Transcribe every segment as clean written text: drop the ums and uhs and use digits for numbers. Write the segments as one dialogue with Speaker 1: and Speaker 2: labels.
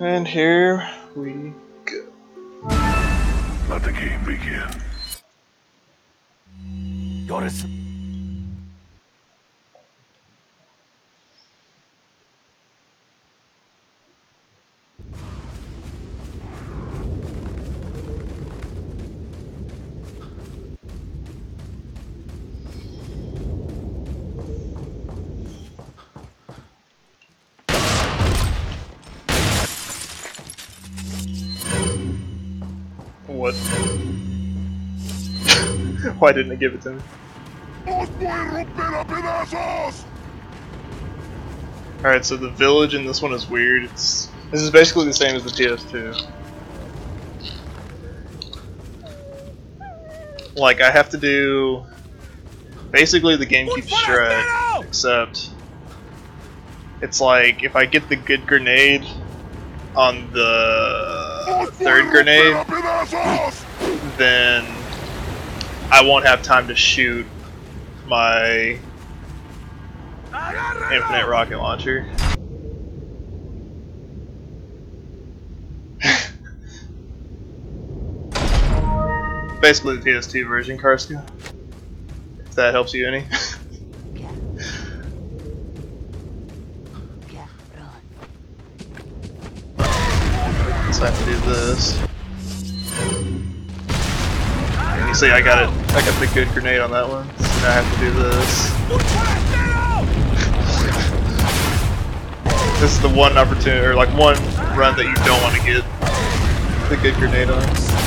Speaker 1: And here we go.
Speaker 2: Let the game begin.
Speaker 1: What? Why didn't it give it to me? Alright, so the village in this one is weird. This is basically the same as the PS2. Like, I have to do basically the game keeps track, except it's like if I get the good grenade on the third grenade, then I won't have time to shoot my infinite rocket launcher. Basically the PS2 version, Karska. If that helps you any. So I have to do this. And you see I got the good grenade on that one. So now I have to do this. This is the one opportunity, or like one run that you don't want to get the good grenade on.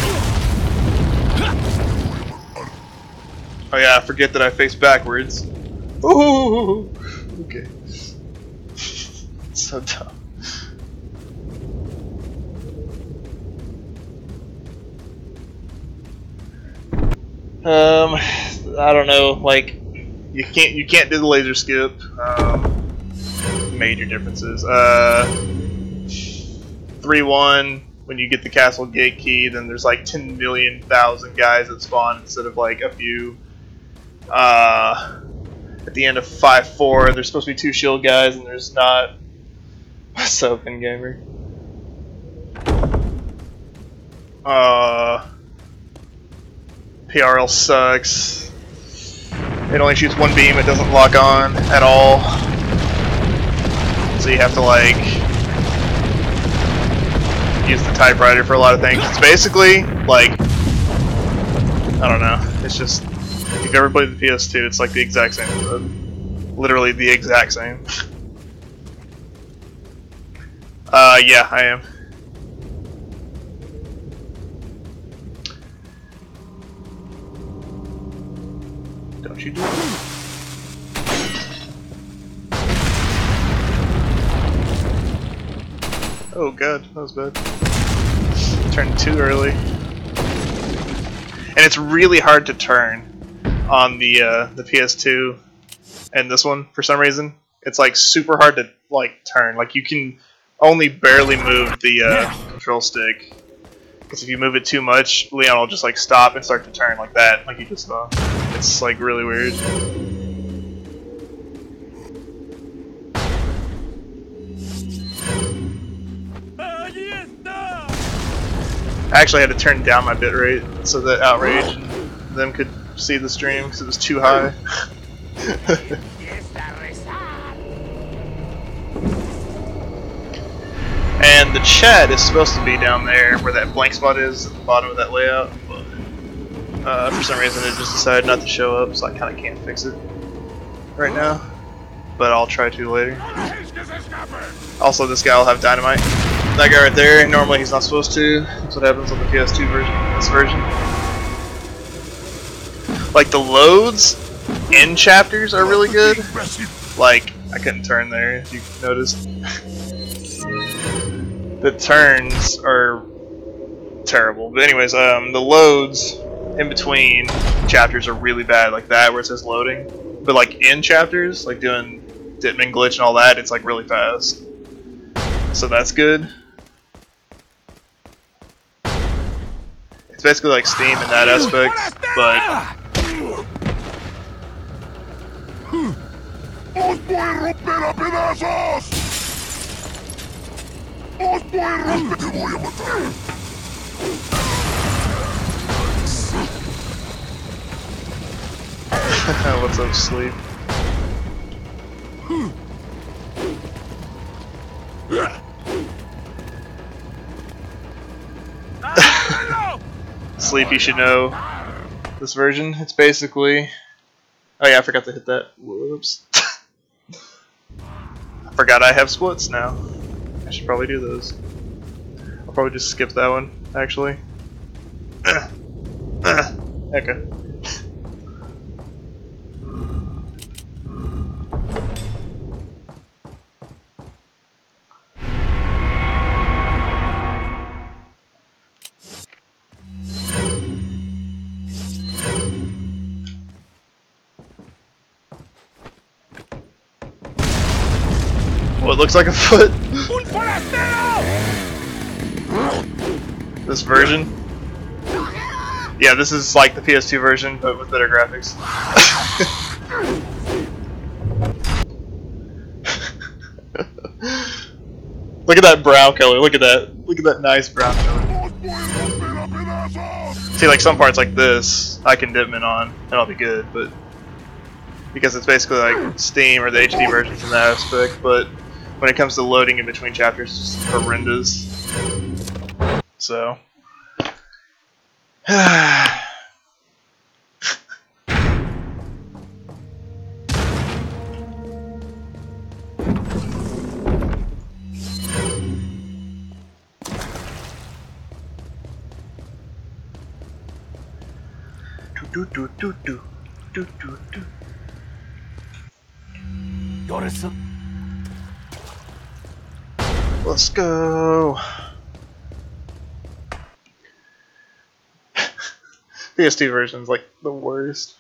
Speaker 1: Oh yeah, I forget that I face backwards. Ooh, okay. So dumb. I don't know. Like, you can't do the laser skip. Major differences. 3-1. When you get the castle gate key, then there's like 10 million thousand guys that spawn instead of like a few. At the end of 5-4, there's supposed to be 2 shield guys, and there's not. What's up, in-gamer? PRL sucks. It only shoots one beam, it doesn't lock on at all. So you have to like use the typewriter for a lot of things. It's basically like, I don't know, it's just, if you've ever played the PS2, it's like the exact same, literally the exact same. Yeah, I am. Don't you do it. Oh god, that was bad. Turned too early. And it's really hard to turn on the PS2 and this one for some reason. It's like super hard to like turn. Like you can only barely move the control stick. Because if you move it too much, Leon will just like stop and start to turn like that, like you just saw. It's like really weird. I actually had to turn down my bitrate so that Outrage and them could see the stream because it was too high. And the chat is supposed to be down there where that blank spot is at the bottom of that layout, but for some reason it just decided not to show up, so I kind of can't fix it right now. But I'll try to later. Also, this guy will have dynamite. That guy right there, normally he's not supposed to. That's what happens on the PS2 version, this version. Like, the loads in chapters are really good. Like, I couldn't turn there, if you noticed. The turns are terrible. But anyways, the loads in between chapters are really bad, like that, where it says loading. But like in chapters, like doing Ditman glitch and all that, it's like really fast. So that's good. It's basically like Steam in that aspect, but What's up, Sleep? Sleep, you should know this version. It's basically... Oh yeah, I forgot to hit that. Whoops. I forgot I have splits now. I should probably do those. I'll probably just skip that one, actually. Okay. Well, it looks like a foot. This version? Yeah, this is like the PS2 version, but with better graphics. Look at that brown color. Look at that. Look at that nice brown color. See, like some parts like this, I can dip in on, and I'll be good. But because it's basically like Steam or the HD versions in that aspect, but when it comes to loading in between chapters, it's just horrendous. So. Let's go. PS2 version's like the worst.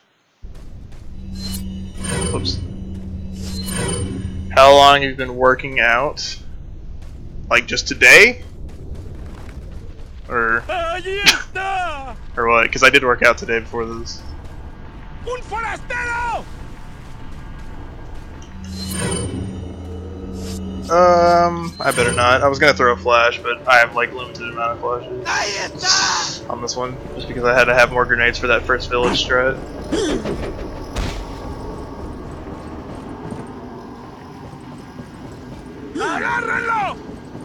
Speaker 1: Whoops. How long have you been working out? Like just today? Or or what? Because I did work out today before this.
Speaker 3: Un forastero!
Speaker 1: I better not. I was gonna throw a flash, but I have like limited amount of flashes on this one, just because I had to have more grenades for that first village strat.
Speaker 3: Agárrenlo!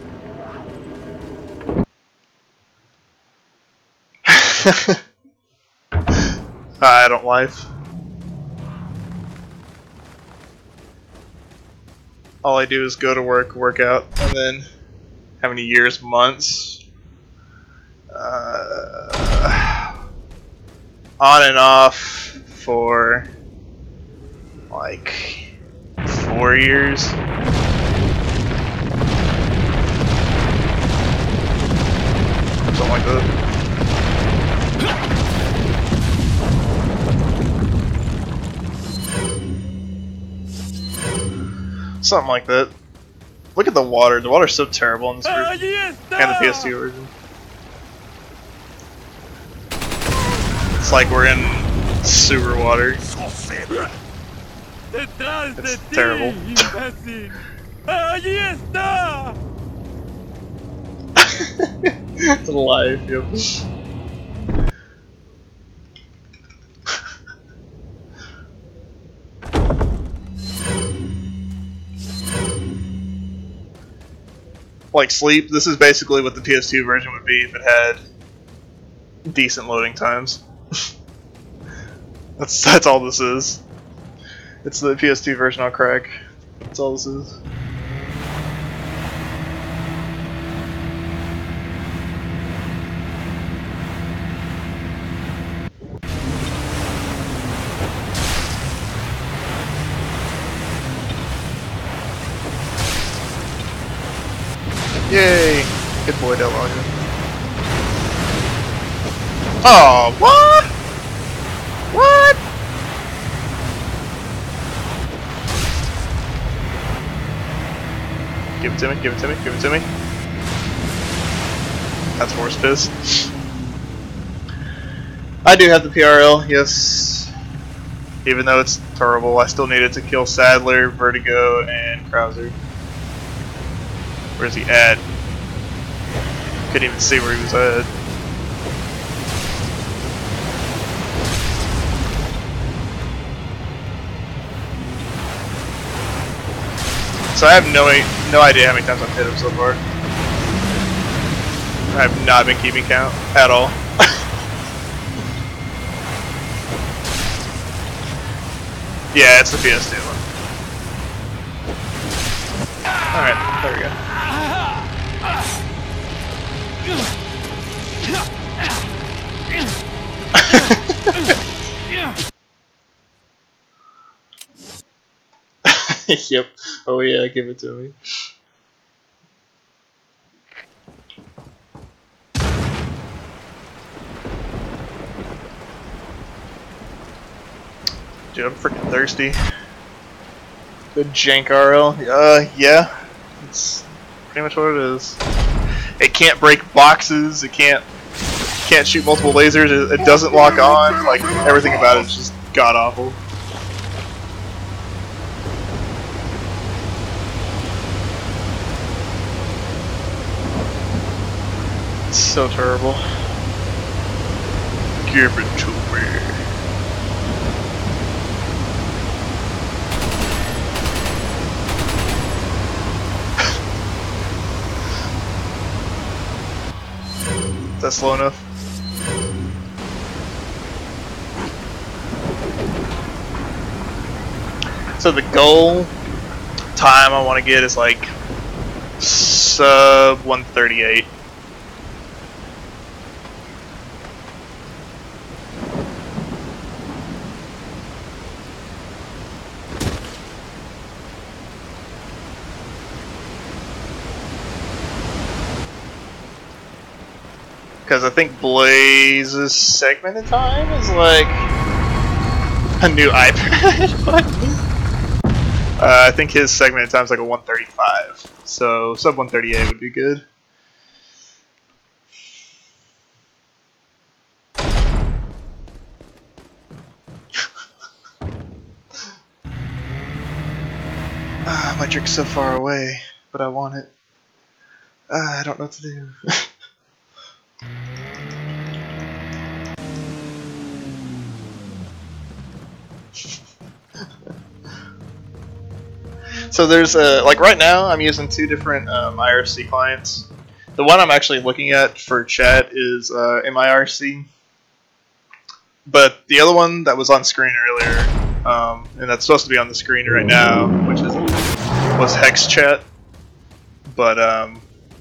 Speaker 1: I don't life. All I do is go to work, work out, and then how many years, months, on and off for like 4 years. Something like that. Something like that. Look at the water. The water's so terrible in this version. And the PS2 version. It's like we're in sewer water. It's terrible. It's life, yep. Like Sleep, this is basically what the PS2 version would be if it had decent loading times. That's all this is. It's the PS2 version on crack. That's all this is. Yay! Good boy, Delaga. Oh, what? What? Give it to me, give it to me, give it to me. That's horse piss. I do have the PRL, yes. Even though it's terrible, I still needed to kill Sadler, Vertigo, and Krauser. Where's he at? Couldn't even see where he was at. So I have no idea how many times I've hit him so far. I have not been keeping count at all. Yeah, it's the PS2 one. Alright, there we go. Yep. Oh yeah, give it to me. Dude, I'm freaking thirsty. Good jank RL. Yeah. It's pretty much what it is. It can't break boxes, it can't shoot multiple lasers, it doesn't lock on, like everything about it is just god awful. It's so terrible. Give it to me. Is that slow enough? So the goal time I want to get is like sub 138. Because I think Blaze's segmented time is like a new iPad button. I think his segmented time is like a 135, so sub 138 would be good. My trick's so far away, but I want it. I don't know what to do. So there's like right now I'm using two different IRC clients. The one I'm actually looking at for chat is MIRC, but the other one that was on screen earlier, and that's supposed to be on the screen right now, was Hex Chat. But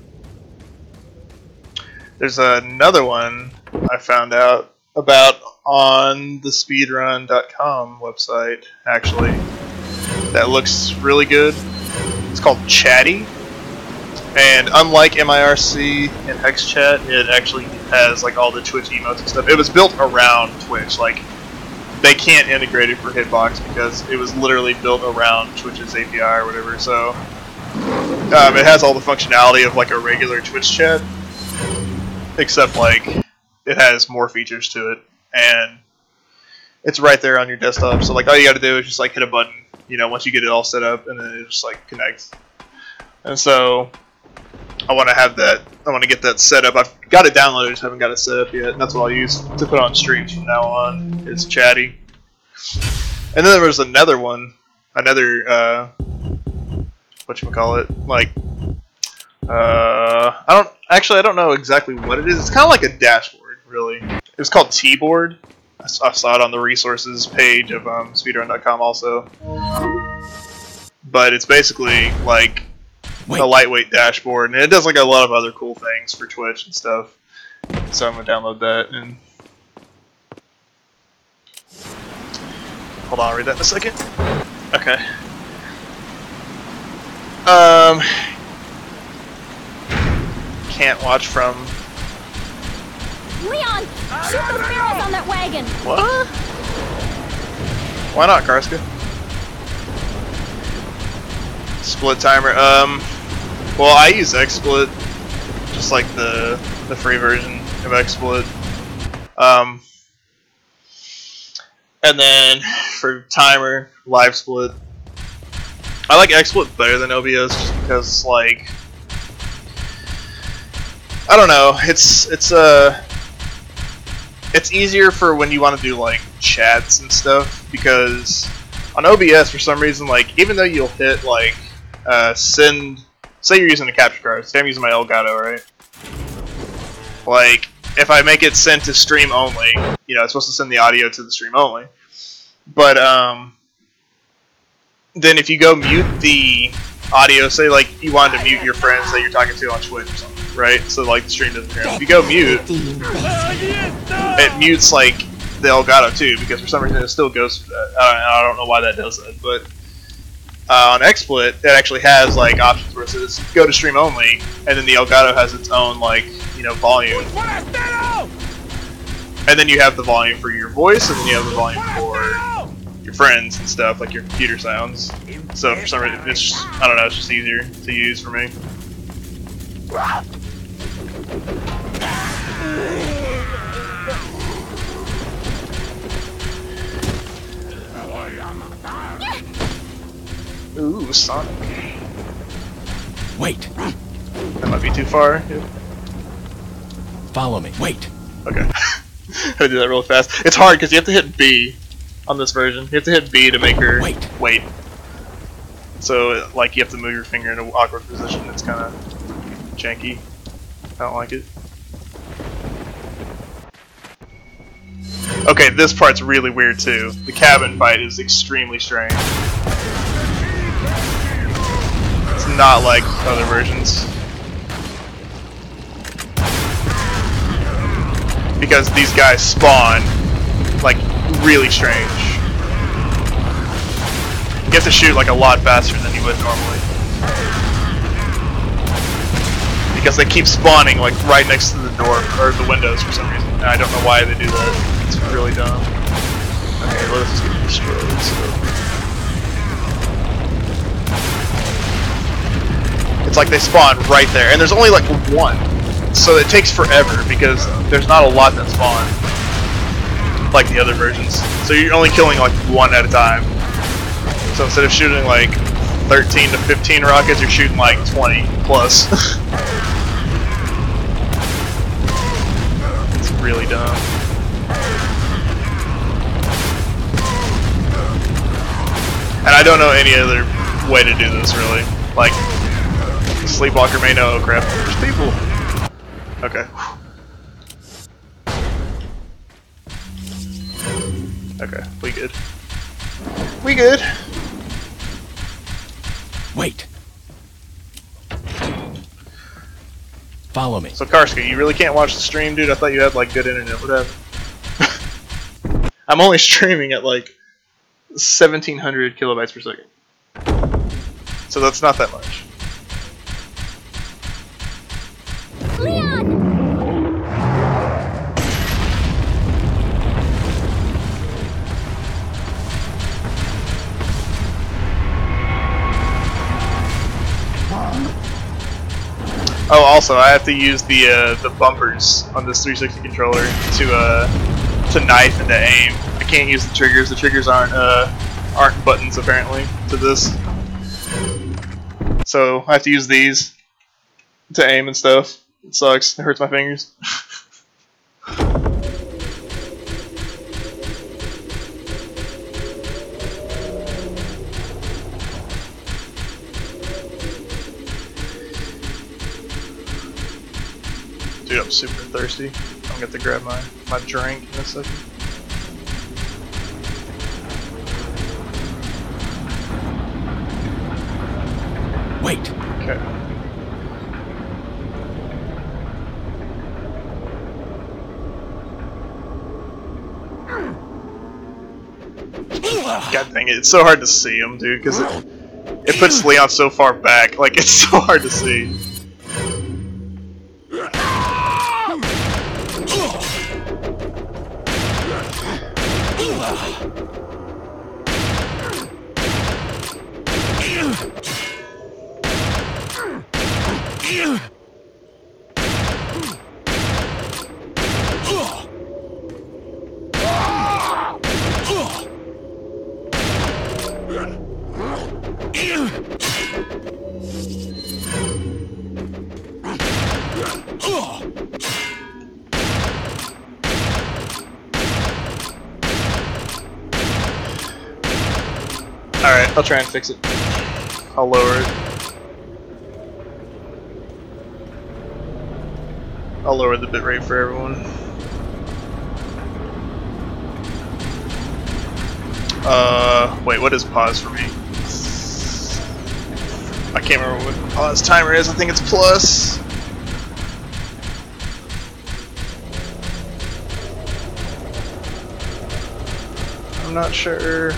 Speaker 1: there's another one I found out about on the Speedrun.com website actually. That looks really good. It's called Chatty, and unlike MIRC and HexChat, it actually has like all the Twitch emotes and stuff. It was built around Twitch. Like they can't integrate it for Hitbox because it was literally built around Twitch's API or whatever. So it has all the functionality of like a regular Twitch chat, except like it has more features to it, and it's right there on your desktop. So like all you got to do is just like hit a button. You know, once you get it all set up, and then it just like connects. And so I want to have that. I want to get that set up. I've got it downloaded, just haven't got it set up yet. And that's what I'll use to put on streams from now on. Is Chatty. And then there was another one, another whatchamacallit, like I don't know exactly what it is. It's kind of like a dashboard, really. It was called T-Board. I saw it on the resources page of speedrun.com also. But it's basically like a lightweight dashboard, and it does like a lot of other cool things for Twitch and stuff. So I'm gonna download that and hold on, I'll read that in a second. Okay. Can't watch from.
Speaker 4: Leon, shoot those barrels on that wagon.
Speaker 1: What? Why not, Karska? Split timer. Well, I use XSplit, just like the free version of XSplit. And then for timer, live split. I like XSplit better than OBS just because, like, I don't know. It's easier for when you want to do like chats and stuff, because on OBS for some reason, like even though you'll hit like send, say you're using a capture card, say I'm using my Elgato, right? Like if I make it send to stream only, you know, it's supposed to send the audio to the stream only. But then if you go mute the audio, say like you wanted to mute your friends that you're talking to on Twitch or something, right? So like the stream doesn't hear them. If you go mute, it mutes like the Elgato too, because for some reason it still goes for that. I don't know why that does that, but on XSplit it actually has like options where it says go to stream only, and then the Elgato has its own like, you know, volume, and then you have the volume for your voice, and then you have the volume for your friends and stuff, like your computer sounds. So for some reason it's just, I don't know, it's just easier to use for me. Ooh, Sonic.
Speaker 5: Wait.
Speaker 1: That might be too far. Yep.
Speaker 5: Follow me. Wait.
Speaker 1: Okay. I do that real fast. It's hard because you have to hit B on this version. You have to hit B to make her wait. So, like, you have to move your finger in an awkward position. It's kind of janky. I don't like it. Okay, this part's really weird too. The cabin fight is extremely strange. It's not like other versions. Because these guys spawn, like, really strange. You have to shoot, like, a lot faster than you would normally. Because they keep spawning, like, right next to the door, or the windows for some reason. And I don't know why they do that. It's really dumb. Okay, let's just get destroyed, so... It's like they spawn right there, and there's only, like, one. So it takes forever, because there's not a lot that spawn, like the other versions. So you're only killing like one at a time. So instead of shooting like 13 to 15 rockets, you're shooting like 20 plus. It's really dumb. And I don't know any other way to do this really. Like, Sleepwalker may know, oh crap, there's people. Okay. Okay, we good. We good.
Speaker 5: Wait. Follow me.
Speaker 1: So Karska, you really can't watch the stream, dude? I thought you had like good internet. What happened? I'm only streaming at like 1700 kilobytes per second. So that's not that much.
Speaker 4: Leon!
Speaker 1: Oh, also, I have to use the bumpers on this 360 controller to knife and to aim. I can't use the triggers. The triggers aren't buttons apparently to this. So I have to use these to aim and stuff. It sucks. It hurts my fingers. Dude, I'm super thirsty. I'm gonna have to grab my drink in a second.
Speaker 5: Wait.
Speaker 1: Okay. God dang it, it's so hard to see him, dude, because it puts Leon so far back. Like, it's so hard to see. Alright, I'll try and fix it. I'll lower it. I'll lower the bitrate for everyone. Wait, what is pause for me? I can't remember what the pause timer is. I think it's plus. I'm not sure.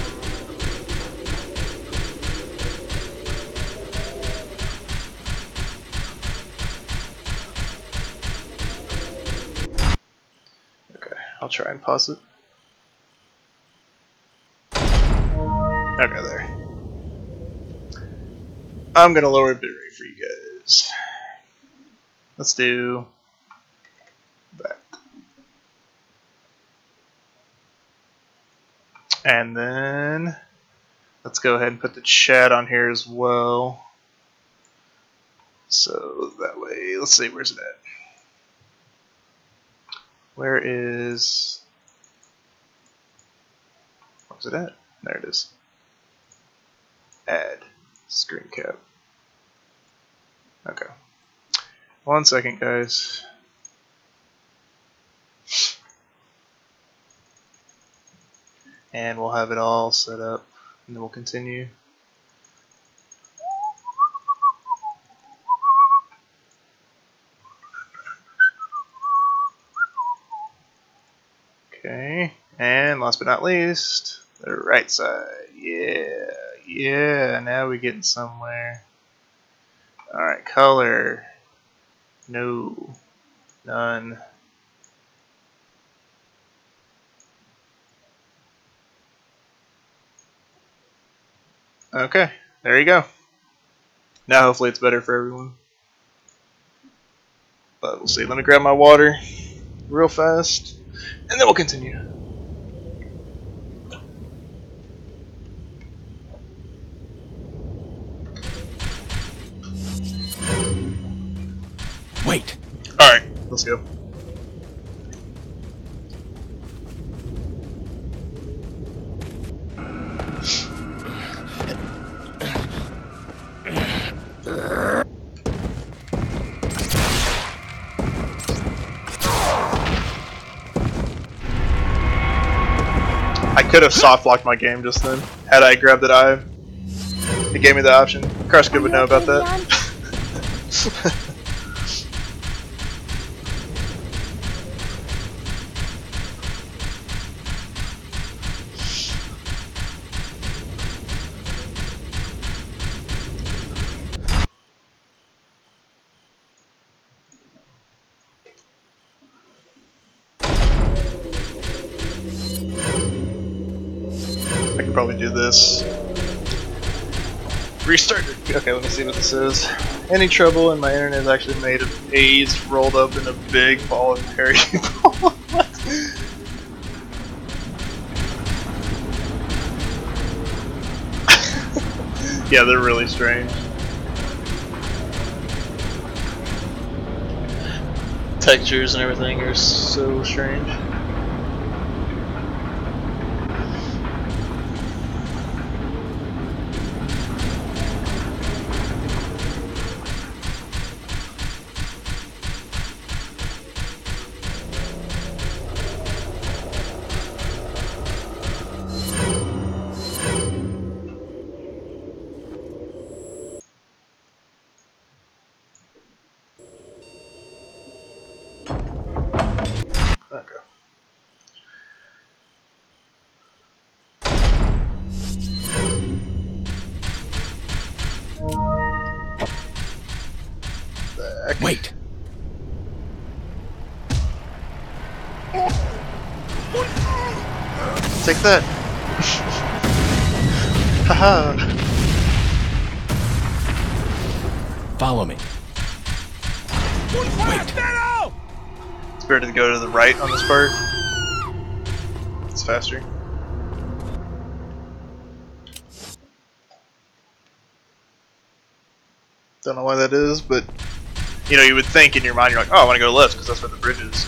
Speaker 1: Okay, I'll try and pause it. Okay, there. I'm gonna lower bitrate for you guys. Let's do that. And then let's go ahead and put the chat on here as well. So that way, let's see, where's it at? Where is... Where's it at? There it is. Add screen cap. Okay. 1 second, guys. And we'll have it all set up, and then we'll continue. Okay, and last but not least, the right side. Yeah, now we're getting somewhere. Alright, color. No, none. Okay, there you go. Now hopefully it's better for everyone. But we'll see. Let me grab my water real fast, and then we'll continue.
Speaker 5: Wait.
Speaker 1: Alright, let's go. I could have soft locked my game just then, had I grabbed that eye. It gave me the option. Karska would know about that. I could probably do this. Restart it. Okay, let me see what this is. Any trouble, and my internet is actually made of A's rolled up in a big ball of hairy ball. Yeah, they're really strange. Textures and everything are so strange. Okay. Back.
Speaker 5: Wait.
Speaker 1: Take that. Haha.
Speaker 5: Follow me. Wait.
Speaker 1: It's better to go to the right on this part. It's faster. Don't know why that is, but You know, you would think in your mind, you're like, oh, I want to go left because that's where the bridge is.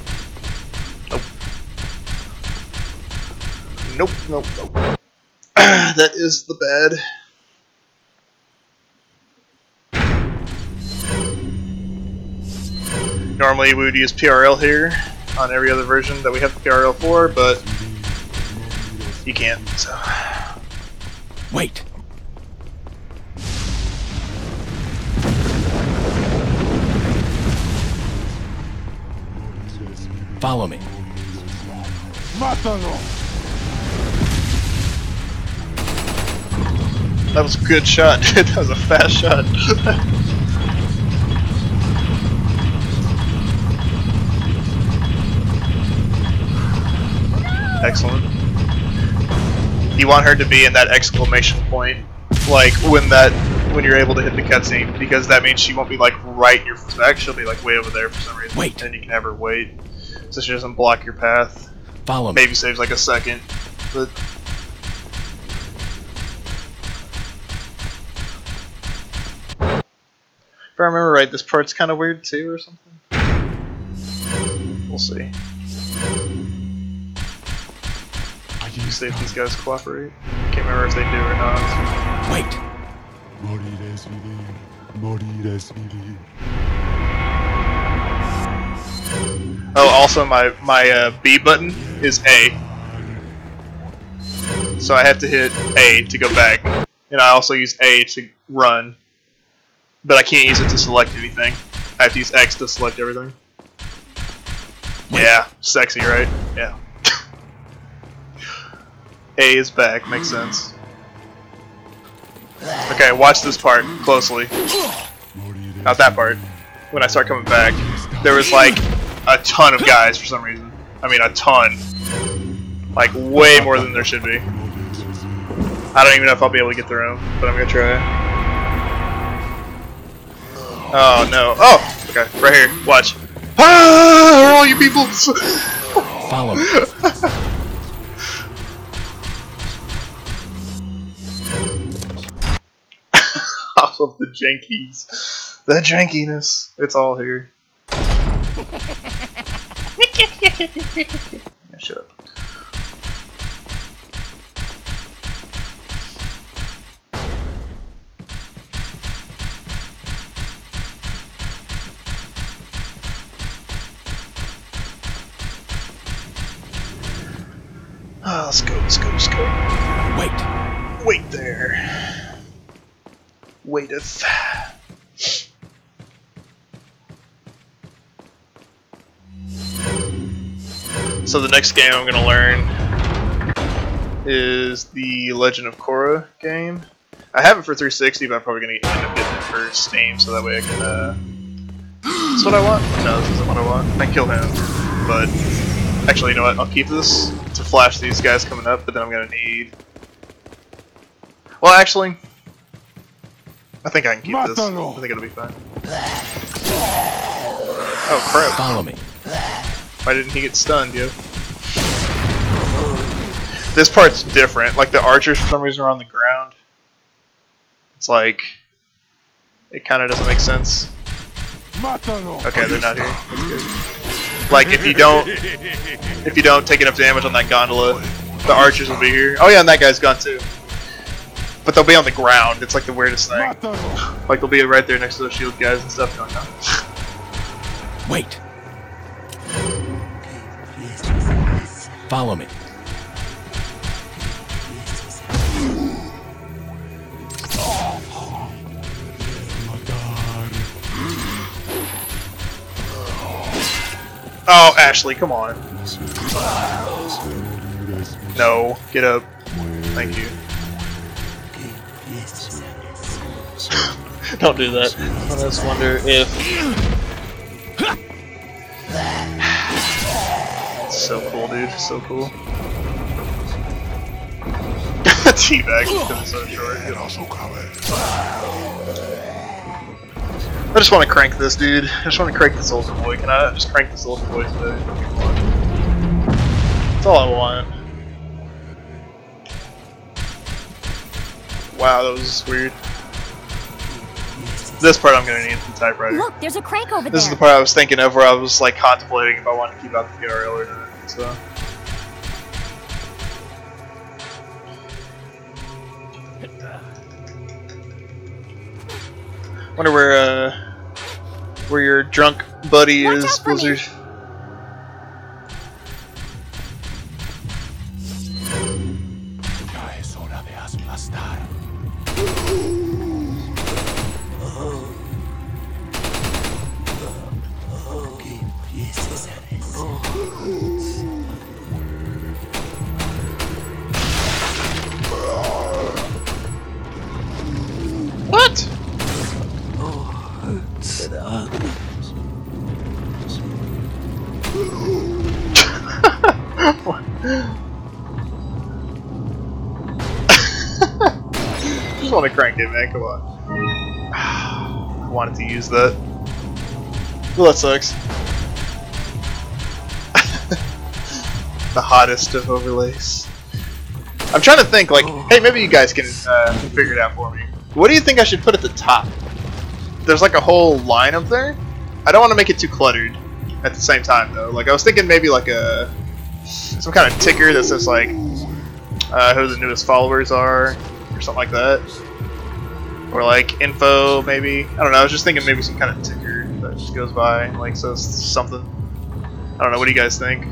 Speaker 1: Nope. Nope, nope, nope. That is the bad. Normally we would use PRL here on every other version that we have PRL for, but you can't, so.
Speaker 5: Wait. Follow me.
Speaker 3: Mátalo.
Speaker 1: That was a good shot, dude. That was a fast shot. Excellent. You want her to be in that exclamation point, like when you're able to hit the cutscene, because that means she won't be like right in your back. She'll be like way over there for some reason.
Speaker 5: Wait.
Speaker 1: And you can have her wait, so she doesn't block your path.
Speaker 5: Follow me.
Speaker 1: Maybe saves like a second, but. If I remember right, this part's kind of weird too, or something. We'll see. You see if these guys cooperate. Can't remember if they do or not.
Speaker 5: Wait.
Speaker 2: Morirás vivir, morirás vivir.
Speaker 1: Oh, also my B button is A. So I have to hit A to go back, and I also use A to run. But I can't use it to select anything. I have to use X to select everything. Yeah, sexy, right? Yeah. A is back, makes sense. Okay, watch this part closely. Not that part. When I start coming back, there was like a ton of guys for some reason. I mean, a ton. Like, way more than there should be. I don't even know if I'll be able to get through them, but I'm gonna try. Oh no. Oh! Okay, right here. Watch. Ah! Where are all you people?
Speaker 5: Follow me.
Speaker 1: Off of the jankies. The jankiness. It's all here. Yeah, shut up. Oh, let's go, let's go, let's go.
Speaker 5: Wait.
Speaker 1: Wait there. Waiteth. So the next game I'm gonna learn is the Legend of Korra game. I have it for 360, but I'm probably gonna end up getting it for Steam, so that way I can. Is this what I want? No, this isn't what I want. I can kill him, but actually, you know what? I'll keep this to flash these guys coming up, but then I'm gonna need. Well, actually, I think I can keep this. I think it'll be fine. Oh crap!
Speaker 5: Follow me.
Speaker 1: Why didn't he get stunned, yo? This part's different. Like the archers for some reason are on the ground. It's like it kind of doesn't make sense. Okay, they're not here. That's good. Like if you don't take enough damage on that gondola, the archers will be here. Oh yeah, and that guy's gone too. But they'll be on the ground. It's like the weirdest thing. Like they'll be right there next to the shield guys and stuff going on.
Speaker 5: Wait. Follow me.
Speaker 1: Oh, Ashley, come on. No, get up. Thank you. Don't do that. I just wonder if... So cool, dude. So cool. Teabag because it's so short. I just want to crank this, dude. I just want to crank this Soldier Boy. Can I just crank this Soldier Boy today? That's all I want. Wow, that was weird. this part I'm gonna need the typewriter.
Speaker 4: Look, there's a crank over
Speaker 1: This is
Speaker 4: there.
Speaker 1: the part I was thinking of where I was like contemplating if I wanted to keep out the PRL or not. So. Wonder where your drunk buddy
Speaker 4: Watch
Speaker 1: is,
Speaker 4: out for me.
Speaker 1: Blizzard.
Speaker 5: Ya es hora de aplastar. Que empieces a
Speaker 1: What? Just want to crank it, man. Come on. I wanted to use that. Well, that sucks. The hottest of overlays. I'm trying to think, like, hey, maybe you guys can figure it out for me. What do you think I should put at the top? There's like a whole line up there. I don't want to make it too cluttered at the same time, though. Like, I was thinking maybe like some kind of ticker that says like who the newest followers are, or something like that. Or like info, maybe. I don't know. I was just thinking maybe some kind of ticker that just goes by and like says something. I don't know. What do you guys think?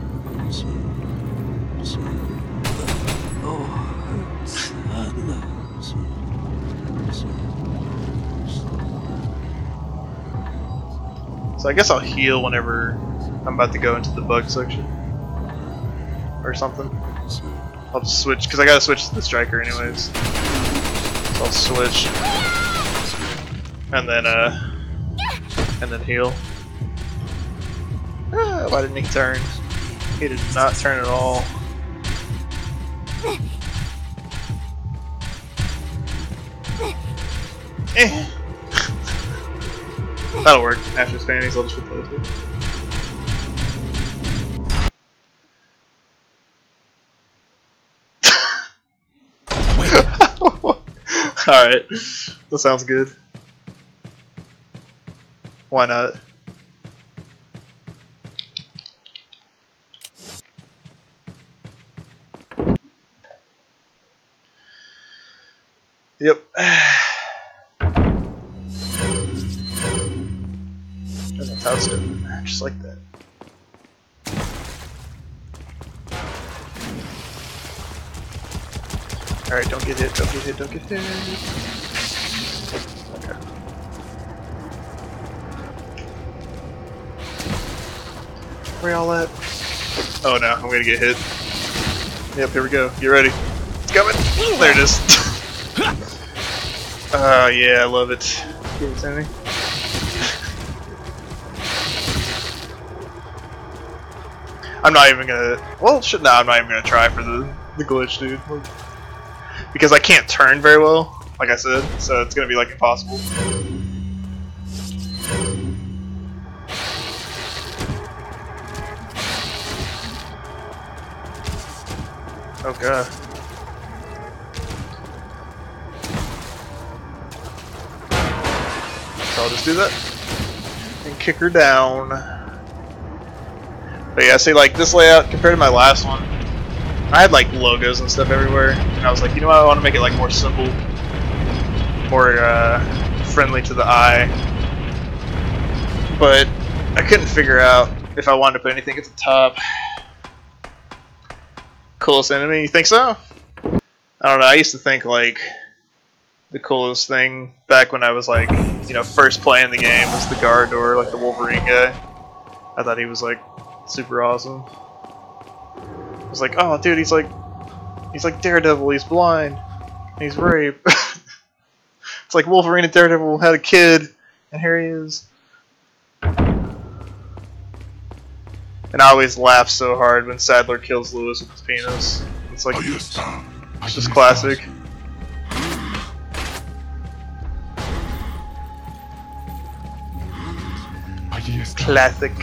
Speaker 1: So I guess I'll heal whenever I'm about to go into the bug section or something. I'll just switch because I gotta switch to the striker anyways. So I'll switch and then heal. Why didn't he turn? He did not turn at all. Eh. That'll work. After his panties, I'll just replace it. Alright. That sounds good. Why not? Yep. And that's how it's done. Just like that. Alright, don't get hit, don't get hit, don't get hit. Okay. Where y'all at? Oh no, I'm gonna get hit. Yep, here we go. Get ready. It's coming! There it is. Yeah, I love it. Give it to me. I'm not even gonna. Well, shit, no, I'm not even gonna try for the glitch, dude. Because I can't turn very well, like I said, so it's gonna be like impossible. Oh god. So I'll just do that and kick her down. But yeah, see, like this layout compared to my last one, I had like logos and stuff everywhere, and I was like, you know what, I want to make it like more simple, more friendly to the eye. But I couldn't figure out if I wanted to put anything at the top. Coolest enemy, you think so? I don't know, I used to think like the coolest thing back when I was like, you know, first playing the game was the guard or like the Wolverine guy. I thought he was like super awesome. I was like, oh dude, he's like Daredevil, he's blind, he's rape. It's like Wolverine and Daredevil had a kid, and here he is. And I always laugh so hard when Sadler kills Lewis with his penis. It's like, it's just classic. Classic.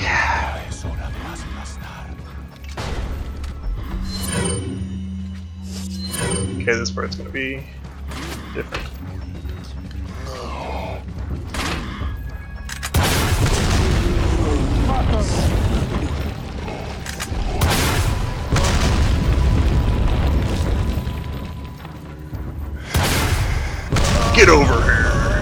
Speaker 1: Okay, this part's gonna be different. Get over here.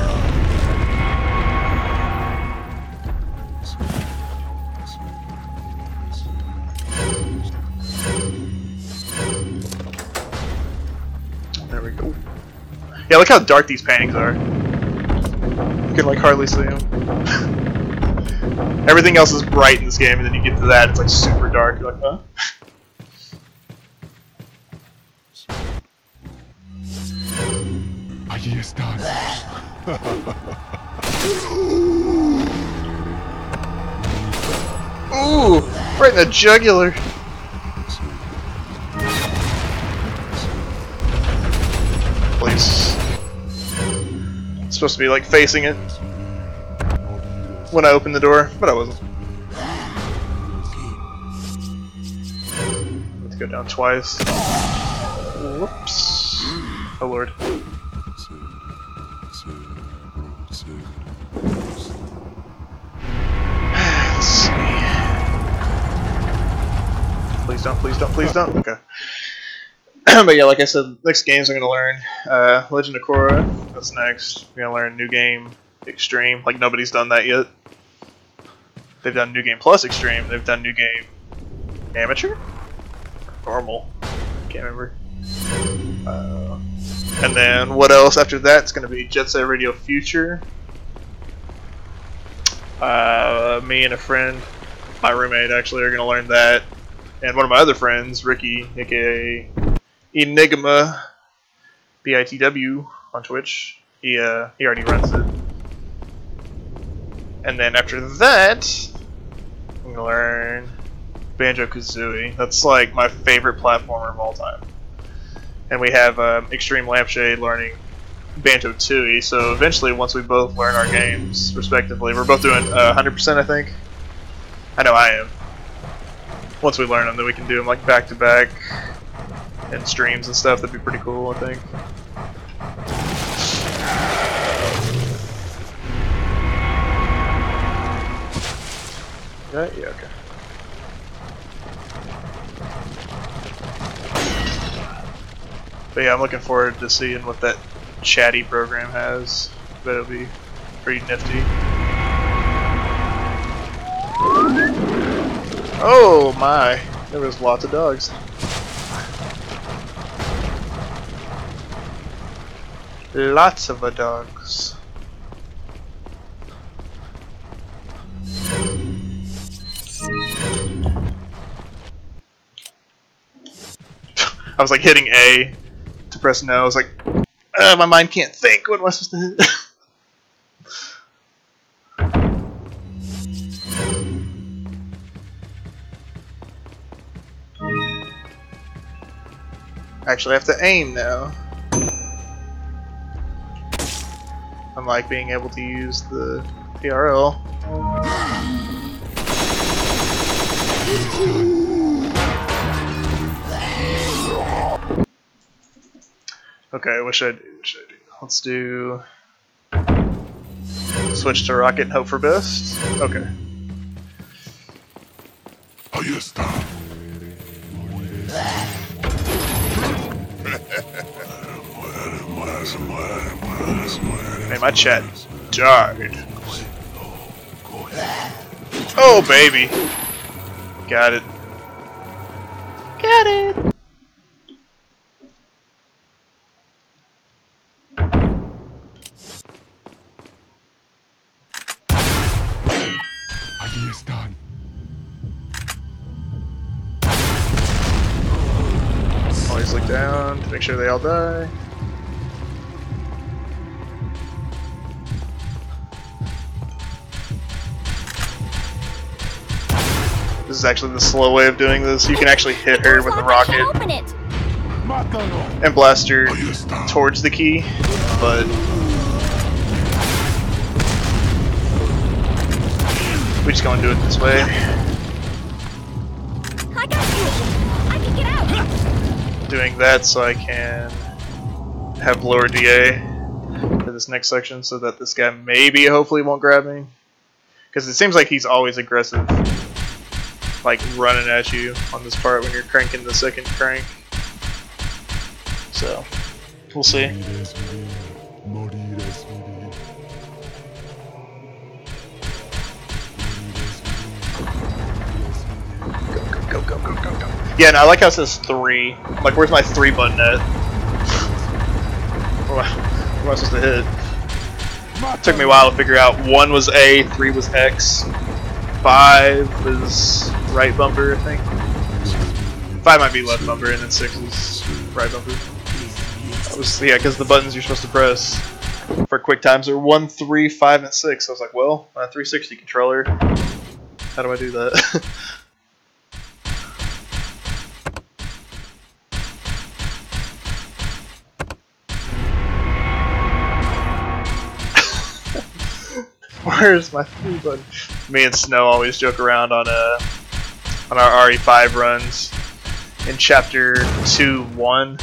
Speaker 1: There we go. Yeah, look how dark these paintings are. You can like hardly see them. Everything else is bright in this game, and then you get to that, it's like super dark. You're like, huh?
Speaker 2: Allí están.
Speaker 1: Ooh, right in the jugular. Please. It's supposed to be like facing it when I opened the door, but I wasn't. Let's go down twice. Whoops. Oh lord. Let's see. Please don't, please don't, please don't. Okay. But yeah, like I said, next games I'm going to learn Legend of Korra. That's next. I'm going to learn New Game Extreme. Like, nobody's done that yet. They've done New Game Plus Extreme. They've done New Game Amateur? Normal. Can't remember. And then what else after that? It's going to be Jet Set Radio Future. Me and a friend, my roommate actually, are going to learn that. And one of my other friends, Ricky, aka Enigma BITW on Twitch, he already runs it. And then after that, I'm going to learn Banjo-Kazooie. That's like my favorite platformer of all time. And we have Extreme Lampshade learning Banjo-Tooie, so eventually once we both learn our games respectively, we're both doing 100% I think. I know I am. Once we learn them, then we can do them like back to back and streams and stuff. That'd be pretty cool, I think. Yeah, okay. But yeah, I'm looking forward to seeing what that chatty program has. Bet it'll be pretty nifty. Oh my! There was lots of dogs. Lots of dogs. I was like hitting A to press no. I was like, my mind can't think. What am I supposed to hit? Actually, I have to aim now. Unlike being able to use the PRL. Okay, what should I do? What should I do? Let's do... switch to rocket and hope for best? Okay.
Speaker 2: Ahí está.
Speaker 1: Hey, my chat died. Oh, baby. Got it. Got it.
Speaker 2: Allí están.
Speaker 1: Always look down to make sure they all die. This is actually the slow way of doing this. You can actually hit her with the rocket and blast her towards the key, but we just gonna do it this way.
Speaker 4: I got you. I can get out.
Speaker 1: Doing that so I can have lower DA for this next section so that this guy maybe hopefully won't grab me. Because it seems like he's always aggressive, like running at you on this part when you're cranking the second crank. So, we'll see.
Speaker 2: Moriré,
Speaker 1: Yeah, and I like how it says 3. I'm like, where's my 3 button at? What am I supposed to hit? It took me a while to figure out. 1 was A, 3 was X, 5 was right bumper, I think. 5 might be left bumper, and then 6 is right bumper. That was, yeah, because the buttons you're supposed to press for quick times are 1, 3, 5, and 6. I was like, well, my 360 controller, how do I do that? Where's my 3 button? Me and Snow always joke around on our RE5 runs. In chapter 2-1,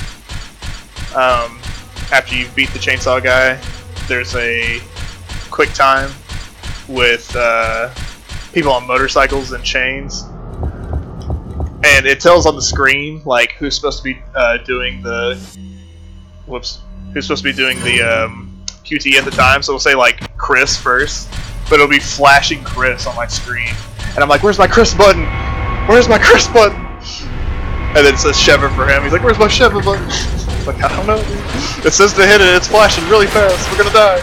Speaker 1: after you beat the chainsaw guy, there's a quick time with people on motorcycles and chains, and it tells on the screen like who's supposed to be doing the QT at the time. So it'll say like Chris first, but it'll be flashing Chris on my screen, and I'm like, "Where's my Chris button? Where's my Chris button?" And then it says Sheva for him. He's like, "Where's my Sheva button?" I'm like, I don't know. It says to hit it. It's flashing really fast. We're gonna die.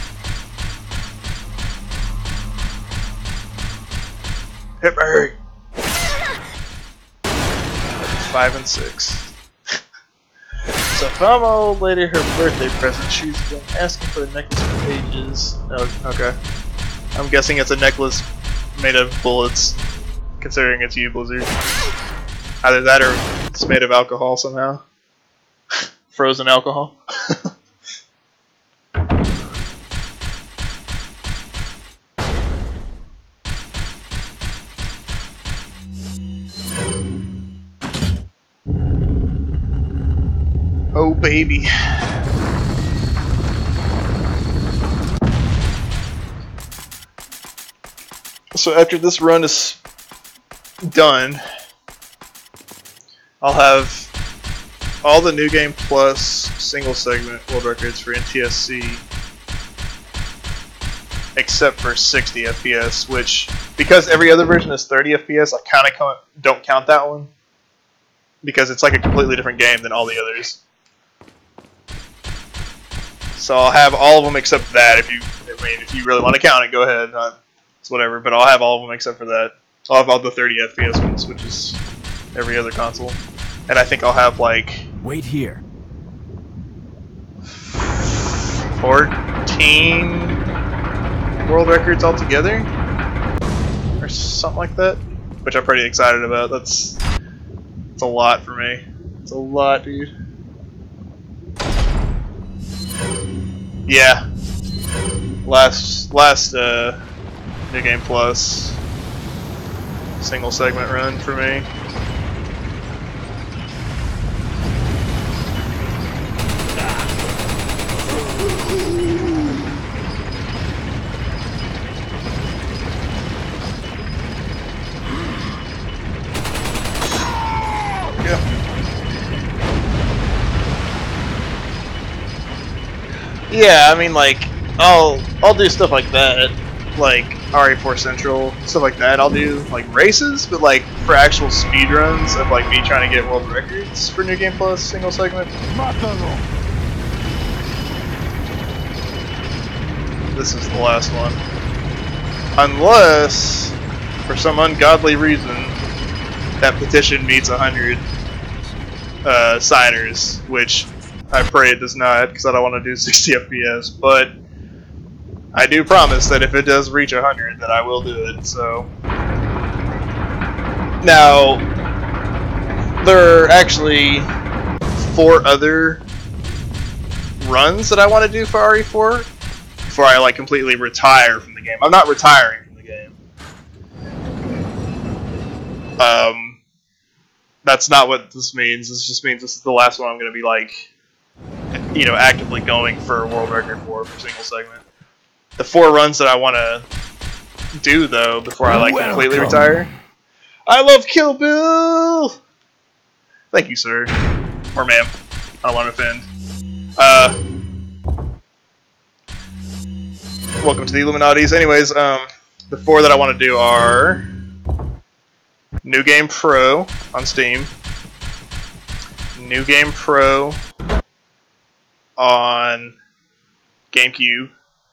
Speaker 1: Hit me. 5 and 6. So if I'm old lady, her birthday present, she's been asking for a necklace for ages. Oh, okay. I'm guessing it's a necklace made of bullets, considering it's you, Blizzard. Either that or it's made of alcohol somehow. Frozen alcohol. Oh baby. So after this run is done, I'll have all the New Game Plus single segment world records for NTSC except for 60 FPS, which, because every other version is 30 FPS, I kind of don't count that one because it's like a completely different game than all the others. So I'll have all of them except that. If you really want to count it, go ahead. It's whatever, but I'll have all of them except for that. I'll have all the 30 FPS ones, which is every other console. And I think I'll have like...
Speaker 3: Wait here.
Speaker 1: 14 world records altogether? Or something like that? Which I'm pretty excited about. It's a lot for me. It's a lot, dude. Yeah. Last New Game Plus single segment run for me. Yeah, I mean, like, I'll do stuff like that, like RE4 Central, stuff like that. I'll do like races, but like for actual speed runs of like me trying to get world records for New Game Plus single segment. This is the last one, unless for some ungodly reason that petition meets 100 signers, which I pray it does not, because I don't want to do 60 FPS, but I do promise that if it does reach 100, then I will do it, so... Now, there are actually 4 other runs that I want to do for RE4 before I, like, completely retire from the game. I'm not retiring from the game. That's not what this means. This just means this is the last one I'm going to be, like, you know, actively going for a world record for single segment. The 4 runs that I want to do, though, before I, like, completely retire. I love Kill Bill! Thank you, sir. Or ma'am. I don't want to offend. Welcome to the Illuminatis. Anyways, the 4 that I want to do are New Game Pro on Steam. New Game Pro on GameCube.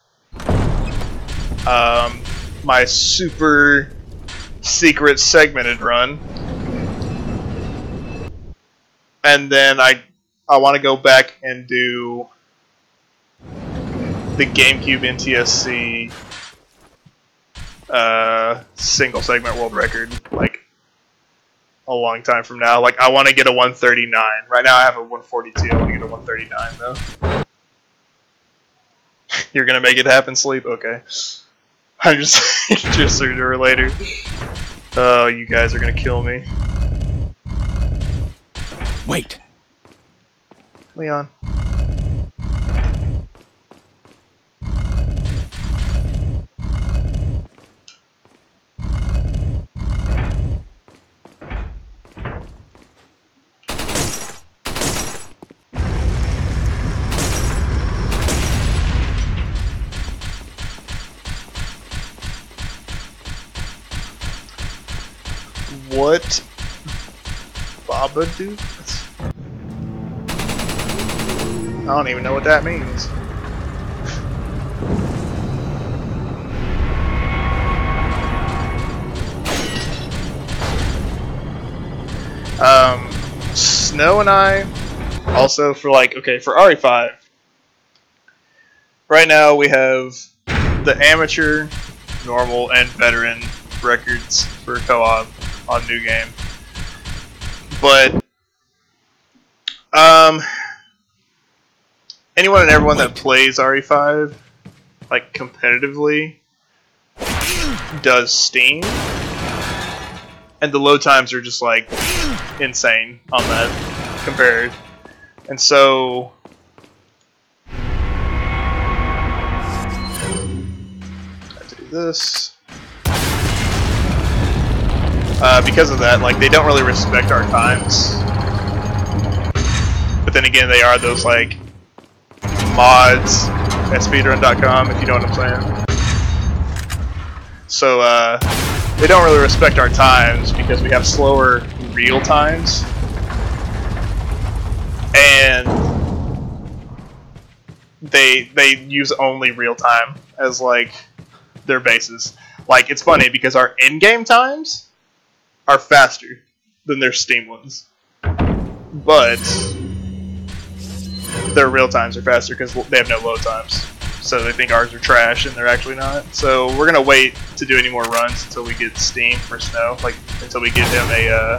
Speaker 1: My super secret segmented run. And then I want to go back and do the GameCube NTSC single segment world record, like a long time from now. Like I want to get a 139. Right now I have a 142. I want to get a 139 though. You're gonna make it happen, Sleep? Okay. I'm just interested to her later. Oh, you guys are gonna kill me.
Speaker 5: Wait.
Speaker 1: Leon. What? Babadook? I don't even know what that means. Snow and I also for like, okay, for RE5. Right now we have the amateur, normal, and veteran records for co-op on New Game. But anyone and everyone that plays RE5 like competitively does Steam, and the load times are just like insane on that compared. And so I have to do this. Because of that, like, they don't really respect our times. But then again, they are those, like, mods at speedrun.com, if you know what I'm saying. So, they don't really respect our times because we have slower real times. And they use only real time as, like, their basis. Like, it's funny because our in-game times are faster than their Steam ones, but their real times are faster because they have no load times. So they think ours are trash, and they're actually not. So we're gonna wait to do any more runs until we get Steam for Snow, like until we get him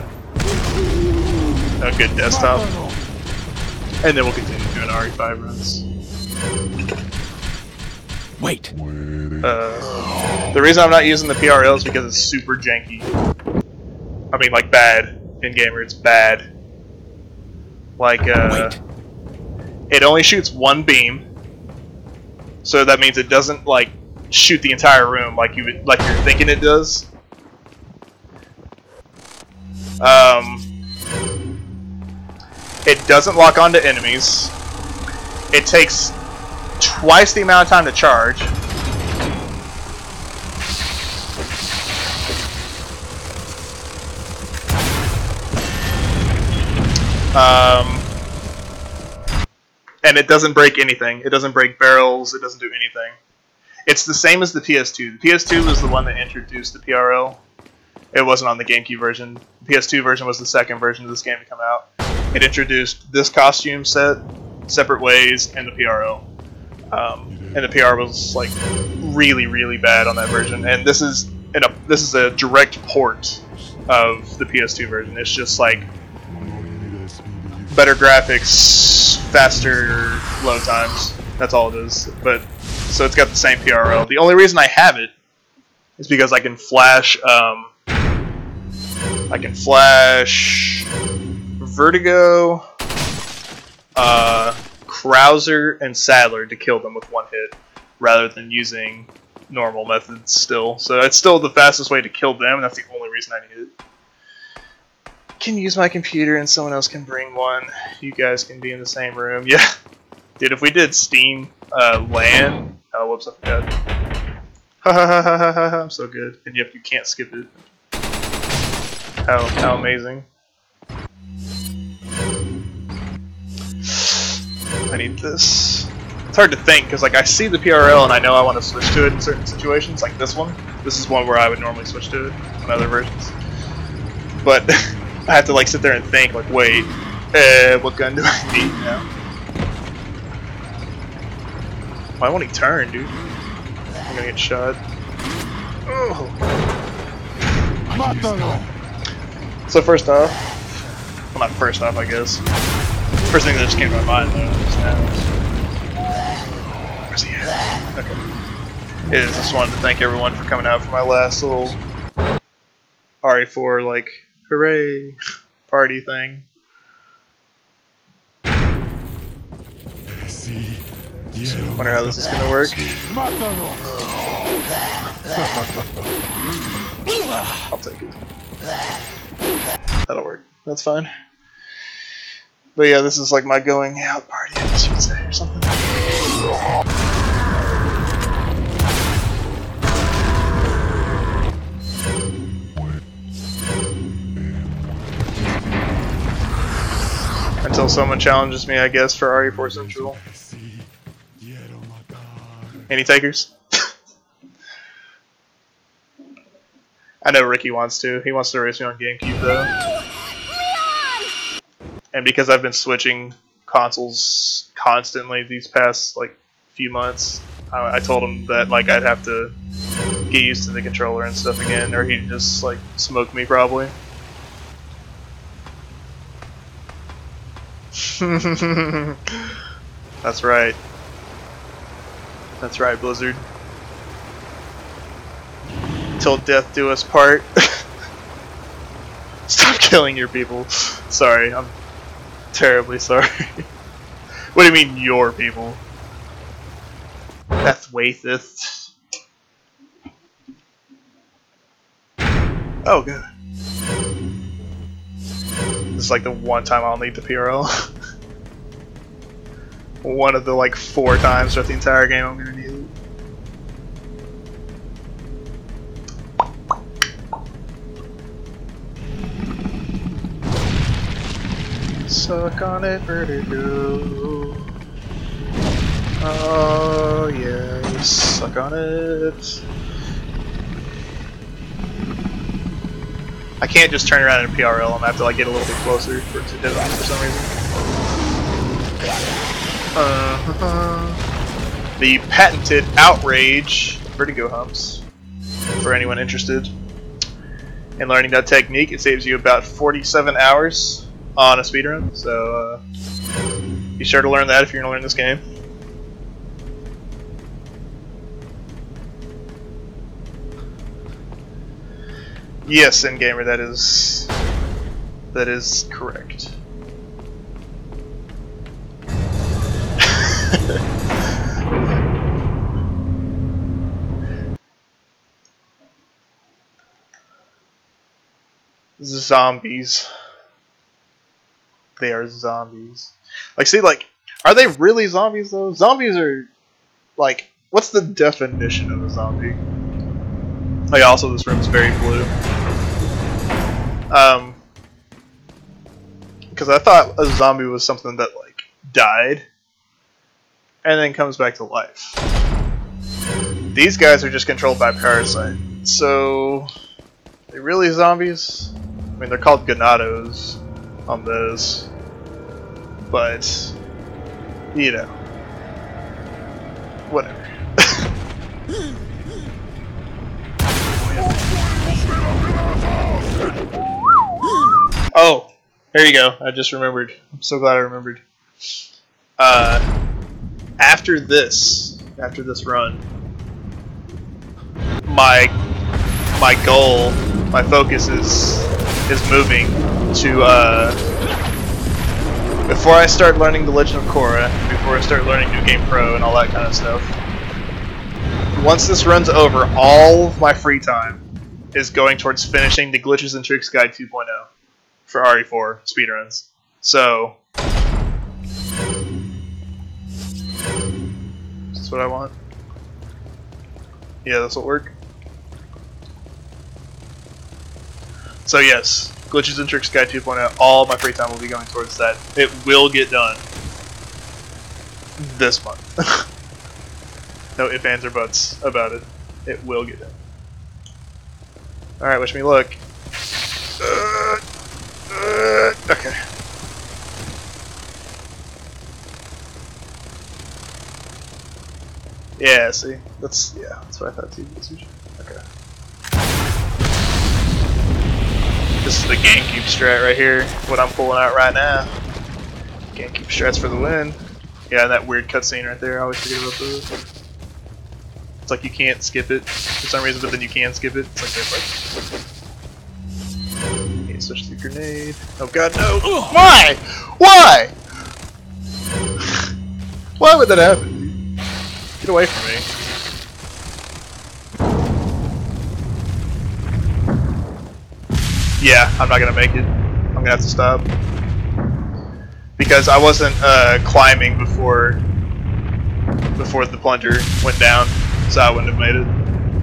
Speaker 1: a good desktop, and then we'll continue doing RE5 runs.
Speaker 5: Wait.
Speaker 1: The reason I'm not using the PRL is because it's super janky. I mean, like, bad in gamer. It's bad. Like, it only shoots one beam, so that means it doesn't like shoot the entire room like you're thinking it does. It doesn't lock onto enemies. It takes twice the amount of time to charge. And it doesn't break anything. It doesn't break barrels. It doesn't do anything. It's the same as the PS2. The PS2 was the one that introduced the PRL. It wasn't on the GameCube version. The PS2 version was the second version of this game to come out. It introduced this costume set, separate ways, and the PRL. And the PR was like really, really bad on that version. And this is a direct port of the PS2 version. It's just like better graphics, faster load times. That's all it is. But so it's got the same PRL. The only reason I have it is because I can flash. I can flash Vertigo, Krauser, and Sadler to kill them with one hit, rather than using normal methods still. So it's still the fastest way to kill them, and that's the only reason I need it. Can use my computer and someone else can bring one. You guys can be in the same room. Yeah. Dude, if we did Steam LAN... Oh, whoops, I forgot. Ha ha ha ha ha ha, I'm so good. And yep, you can't skip it. How amazing. I need this. It's hard to think because like I see the PRL and I know I want to switch to it in certain situations, like this one. This is one where I would normally switch to it in other versions. But I have to like sit there and think like, wait, what gun do I need now? Why won't he turn, dude? I'm gonna get shot. Oh. So first off, well not first off I guess. First thing that just came to my mind though, just now. Where's he at? Okay. Is just wanted to thank everyone for coming out for my last little RE4 like hooray party thing. Wonder how this is gonna work. I'll take it. That'll work. That's fine. But yeah, this is like my going out party, I guess you could say, or something. Until someone challenges me, I guess, for RE4 Central. Any takers? I know Ricky wants to. He wants to race me on GameCube though. And because I've been switching consoles constantly these past like few months, I told him that like I'd have to get used to the controller and stuff again, or he'd just like smoke me probably. That's right. That's right, Blizzard. Till death do us part. Stop killing your people. Sorry, I'm terribly sorry. What do you mean, your people? Death waiteth. Oh, good. This is like the one time I'll need the PRL. One of the like 4 times throughout the entire game I'm gonna need it. Suck on it, Vertigo. Oh yeah, suck on it. I can't just turn around in a PRL. I'm gonna have to like get a little bit closer for it to hit on for some reason. The patented outrage Vertigo humps. For anyone interested in learning that technique, it saves you about 47 hours on a speedrun. So be sure to learn that if you're gonna learn this game. Yes, in-gamer, that is correct. Zombies. They are zombies. Like, see, like, are they really zombies though? Zombies are, like, what's the definition of a zombie? Like, also this room's very blue. Because I thought a zombie was something that, like, died and then comes back to life. These guys are just controlled by parasite. So, are they really zombies? I mean, they're called ganados on those. But, you know, whatever. Oh, there you go. I just remembered. I'm so glad I remembered. After this run, my goal, my focus is moving to before I start learning the Legend of Korra, before I start learning New Game Pro and all that kind of stuff. Once this run's over, all of my free time is going towards finishing the Glitches and Tricks Guide 2.0 for RE4 speedruns. So, is this what I want? Yeah, this will work. So yes, Glitches and Tricks Guide 2.0, all my free time will be going towards that. It will get done this month. No ifs, ands, or buts about it. It will get done. Alright, wish me luck. Okay. Yeah, see? That's what I thought too. Okay. This is the GameCube strat right here. What I'm pulling out right now. GameCube strats for the win. Yeah, and that weird cutscene right there. I always forget about those. It's like you can't skip it for some reason, but then you can skip it. It's like this, like. Okay, switch to grenade. Oh god, no! Why? Why? Why would that happen? Get away from me. Yeah, I'm not gonna make it. I'm gonna have to stop. Because I wasn't climbing before the plunger went down, so I wouldn't have made it.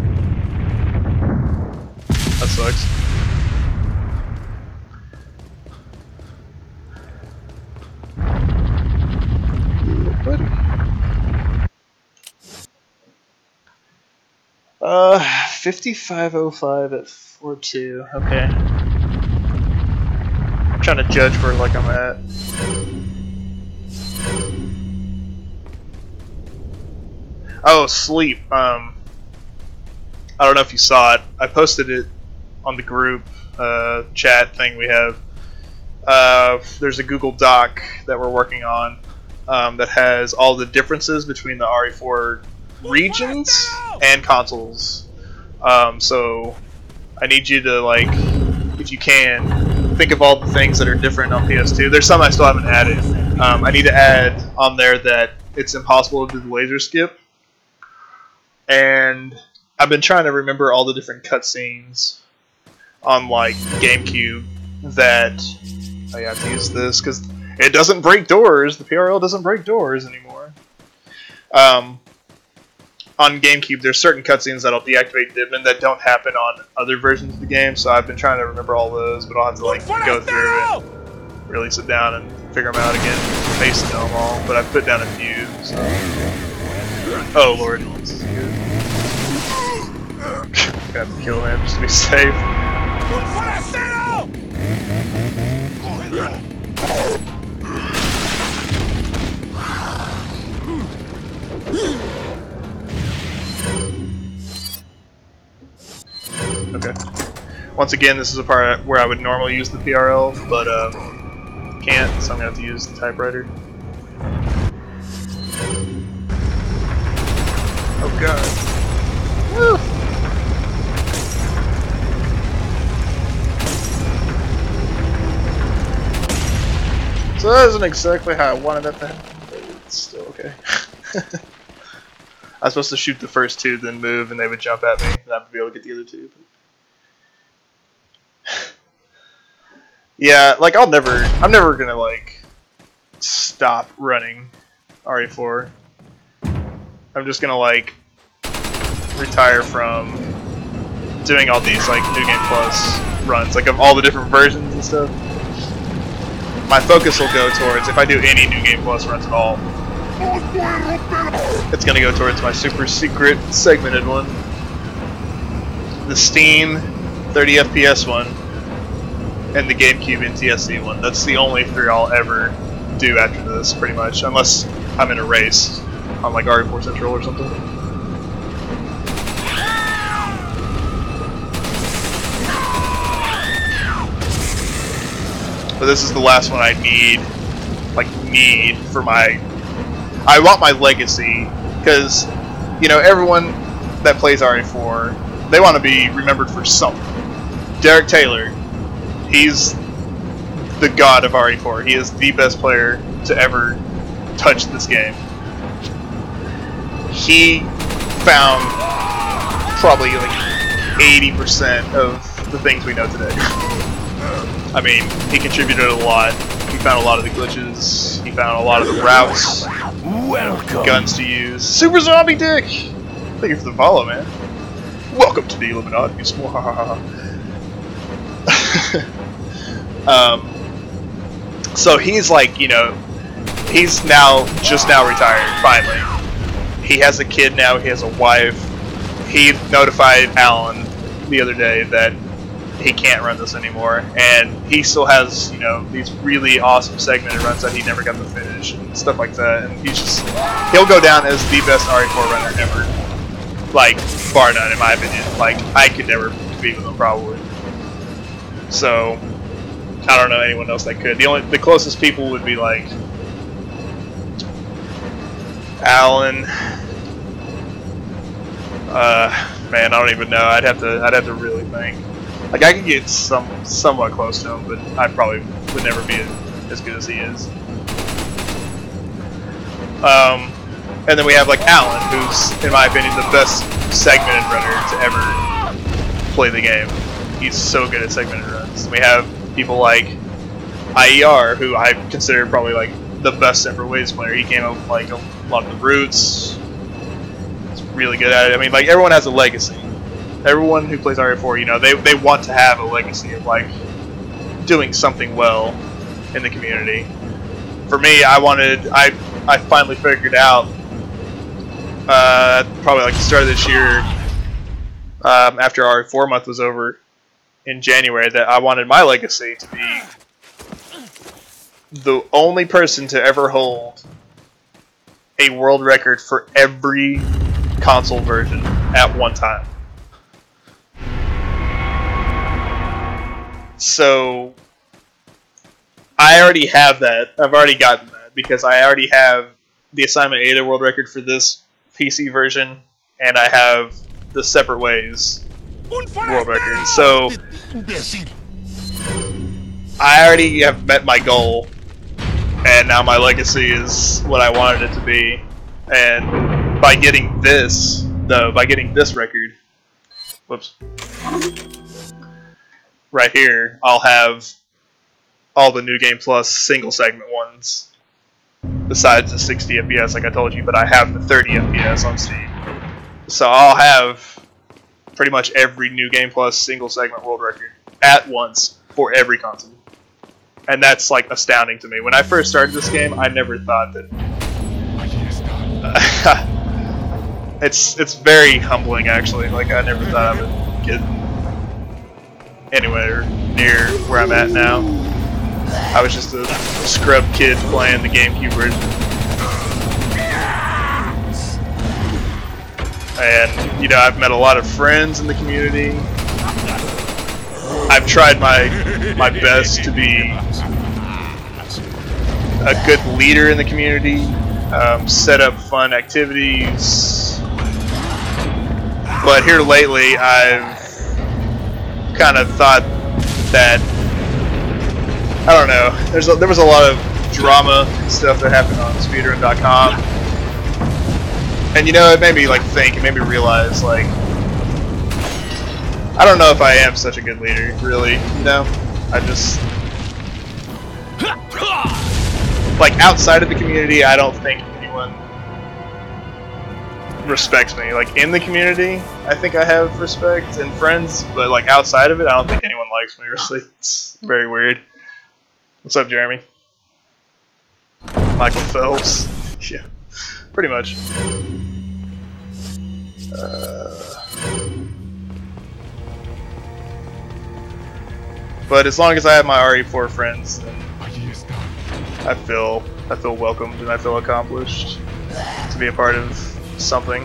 Speaker 1: That sucks. Buddy. 5505 at 4.2. Okay. I'm trying to judge where like I'm at. Oh, sleep. I don't know if you saw it. I posted it on the group chat thing we have. There's a Google Doc that we're working on that has all the differences between the RE4 regions and consoles. So I need you to, like, if you can, think of all the things that are different on PS2. There's some I still haven't added. I need to add on there that it's impossible to do the laser skip. And I've been trying to remember all the different cutscenes on, like, GameCube that I have to use this because it doesn't break doors. The PRL doesn't break doors anymore. On GameCube, there's certain cutscenes that'll deactivate Dibman that don't happen on other versions of the game, so I've been trying to remember all those, but I'll have to, like, go through and really sit down and figure them out again. I used to know them all, but I've put down a few, so. Oh lord, this is good. Gotta have to kill him just to be safe. Okay. Once again, this is a part where I would normally use the PRL, but can't, so I'm gonna have to use the typewriter. Oh god. Woo! So that isn't exactly how I wanted that to happen, but it's still okay. I was supposed to shoot the first two, then move, and they would jump at me, and I'd be able to get the other two. But... yeah, like I'm never gonna like stop running RE4. I'm just gonna like retire from doing all these like New Game Plus runs, like of all the different versions and stuff. My focus will go towards, if I do any New Game Plus runs at all, it's gonna go towards my super secret segmented one, the Steam 30 FPS one, and the GameCube NTSC one. That's the only three I'll ever do after this, pretty much, unless I'm in a race on like RE4 Central or something. But this is the last one I need for my... I want my legacy, because, you know, everyone that plays RE4, they want to be remembered for something. Derek Taylor, he's the god of RE4. He is the best player to ever touch this game. He found probably like 80% of the things we know today. I mean, he contributed a lot. He found a lot of the glitches. He found a lot of the routes, guns to use. Super Zombie Dick! Thank you for the follow, man. Welcome to the Illuminati. So he's like, you know, he's now just now retired finally. He has a kid now. He has a wife. He notified Alan the other day that he can't run this anymore, and he still has, you know, these really awesome segmented runs that he never got to finish and stuff like that. And he'll go down as the best RE4 runner ever, like bar none in my opinion. Like I could never compete with him probably. So I don't know anyone else that could. The closest people would be like Alan. Man, I don't even know. I'd have to really think. Like I could get somewhat close to him, but I probably would never be as good as he is. And then we have like Alan, who's in my opinion the best segmented runner to ever play the game. He's so good at segmented runs. We have people like IER, who I consider probably like the best ever waves player. He came up with like a lot of the routes. He's really good at it. I mean, like everyone has a legacy. Everyone who plays RE4, you know, they want to have a legacy of like doing something well in the community. For me, I finally figured out probably like the start of this year, after RE4 month was over in January, that I wanted my legacy to be the only person to ever hold a world record for every console version at one time. So I already have that. I've already gotten that because I already have the Assignment A world record for this PC version, and I have the Separate Ways world record. So I already have met my goal, and now my legacy is what I wanted it to be. And by getting this, record, whoops. Right here, I'll have all the New Game Plus single segment ones, besides the 60 FPS like I told you, but I have the 30 FPS on Steam. So I'll have pretty much every New Game Plus single segment world record at once for every console. And that's like astounding to me. When I first started this game, I never thought that... it's very humbling actually. Like I never thought I would get anywhere near where I'm at now. I was just a scrub kid playing the GameCube version. And, you know, I've met a lot of friends in the community. I've tried my best to be a good leader in the community, set up fun activities. But here lately, I've kind of thought that, I don't know, there was a lot of drama and stuff that happened on Speedrun.com, and you know, it made me like think, it made me realize, like, I don't know if I am such a good leader, really, you know? I just, like, outside of the community, I don't think anyone respects me. Like, in the community, I think I have respect and friends, but like outside of it, I don't think anyone likes me, really. It's very weird. What's up, Jeremy? Michael Phelps. Yeah, pretty much. But as long as I have my RE4 friends, then I feel welcomed and I feel accomplished to be a part of something.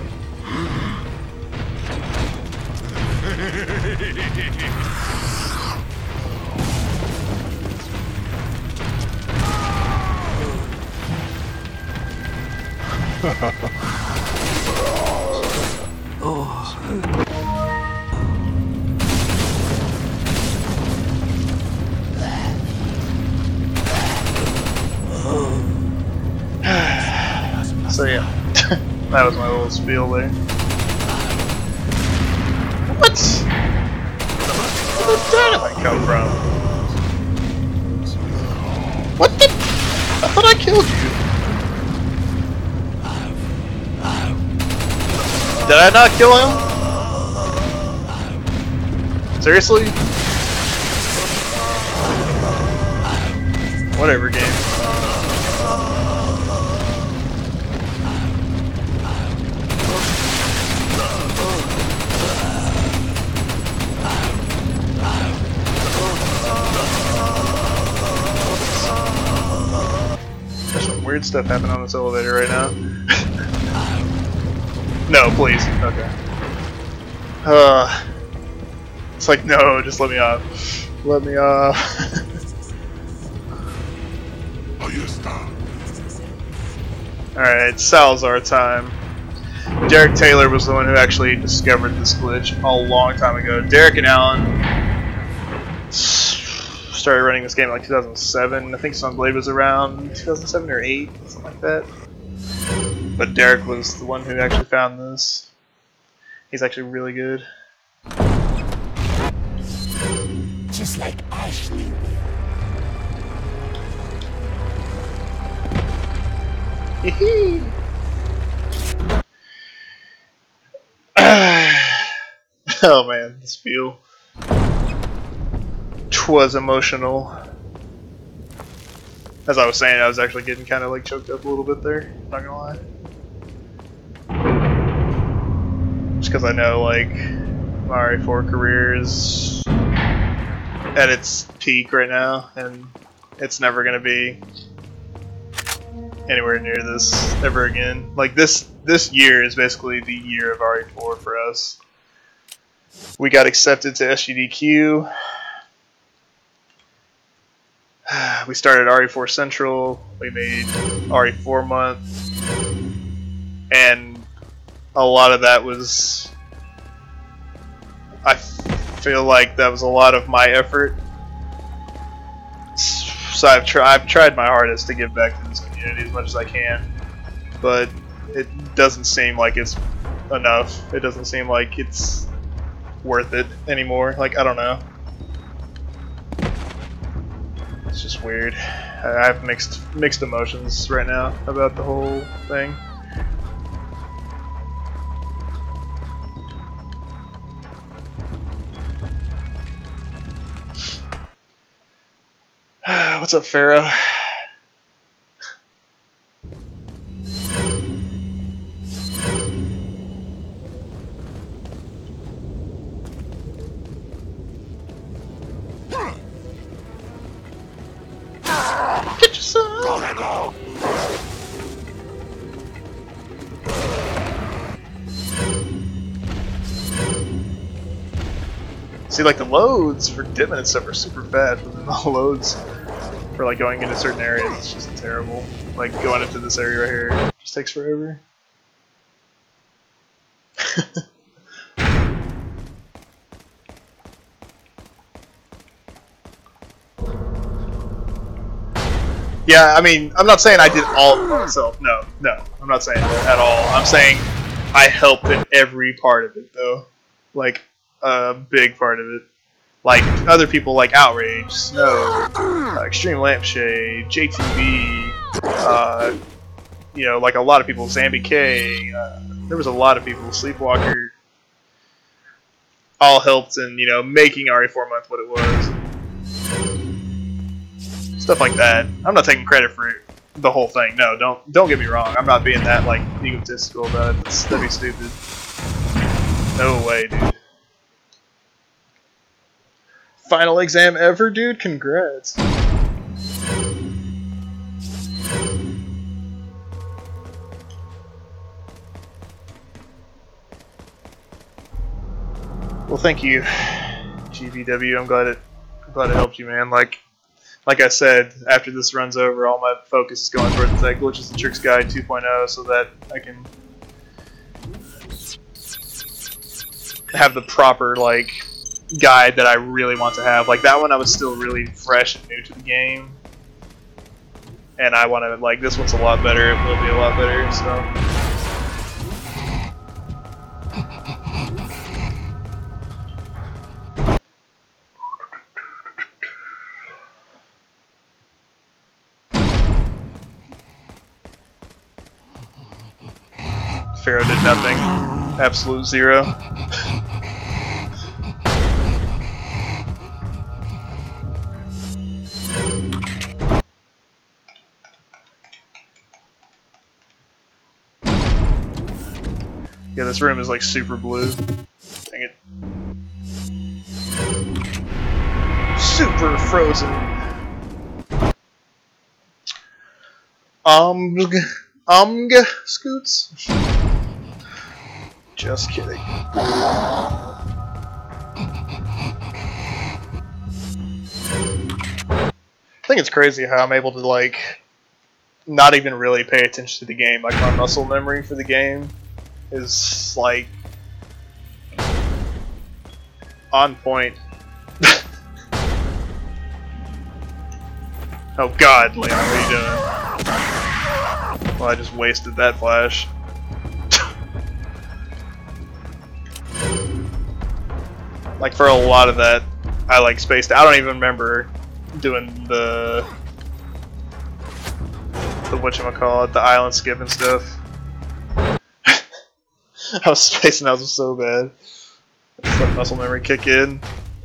Speaker 1: So yeah, that was my little spiel there. What? Where did the dynamite come from? What the? I thought I killed you. Did I not kill him? Seriously? Whatever game. There's some weird stuff happening on this elevator right now. No, please. Okay. It's like, no, just let me off. Let me off.
Speaker 2: Ahí está.
Speaker 1: Alright, Salazar time. Derek Taylor was the one who actually discovered this glitch a long time ago. Derek and Alan started running this game in like 2007. I think Sunblade was around 2007 or 8, something like that. But Derek was the one who actually found this. He's actually really good.
Speaker 5: Just like Ashley.
Speaker 1: Oh man, this feel. 'Twas emotional. As I was saying, I was actually getting kind of like choked up a little bit there. Not gonna lie. Just because I know like my RE4 career is at its peak right now, and it's never gonna be anywhere near this ever again. Like this year is basically the year of RE4 for us. We got accepted to SGDQ. We started RE4 Central. We made RE4 month, and a lot of that was, I feel like that was a lot of my effort. So I've tried my hardest to give back to this community as much as I can, but it doesn't seem like it's enough. It doesn't seem like it's worth it anymore. Like, I don't know. It's just weird. I have mixed emotions right now about the whole thing. What's up, Pharaoh? Get your son! See, like the loads for dimming and stuff are super fast, but then the loads for like going into certain areas, it's just terrible. Like going into this area right here, it just takes forever. Yeah, I mean, I'm not saying I did all of it myself. No, I'm not saying that at all. I'm saying I helped in every part of it, though. Like, a big part of it. Like, other people like Outrage, Snow, Extreme Lampshade, JTB, you know, like a lot of people, Zambi K, there was a lot of people, Sleepwalker, all helped in, you know, making RE4 month what it was. Stuff like that. I'm not taking credit for the whole thing. No, don't get me wrong. I'm not being that like egotistical about it. That'd be stupid. No way, dude. Final exam ever, dude? Congrats. Well, thank you, GVW. I'm glad it helped you, man. Like I said, after this runs over, all my focus is going towards that Glitches and Tricks Guide 2.0 so that I can have the proper, like, guide that I really want to have. Like, that one I was still really fresh and new to the game. And I want to, like, this one's a lot better. It will be a lot better, so... Pharaoh did nothing. Absolute zero. Yeah, this room is like super blue. Dang it. Super frozen. Scoots. Just kidding. I think it's crazy how I'm able to like not even really pay attention to the game. Like my muscle memory for the game is like on point. Oh god, Leon, what are you doing? Well, I just wasted that flash. Like for a lot of that, I like spaced. I don't even remember doing the whatchamacallit, the island skip and stuff. I was spacing out so bad. Just let muscle memory kick in.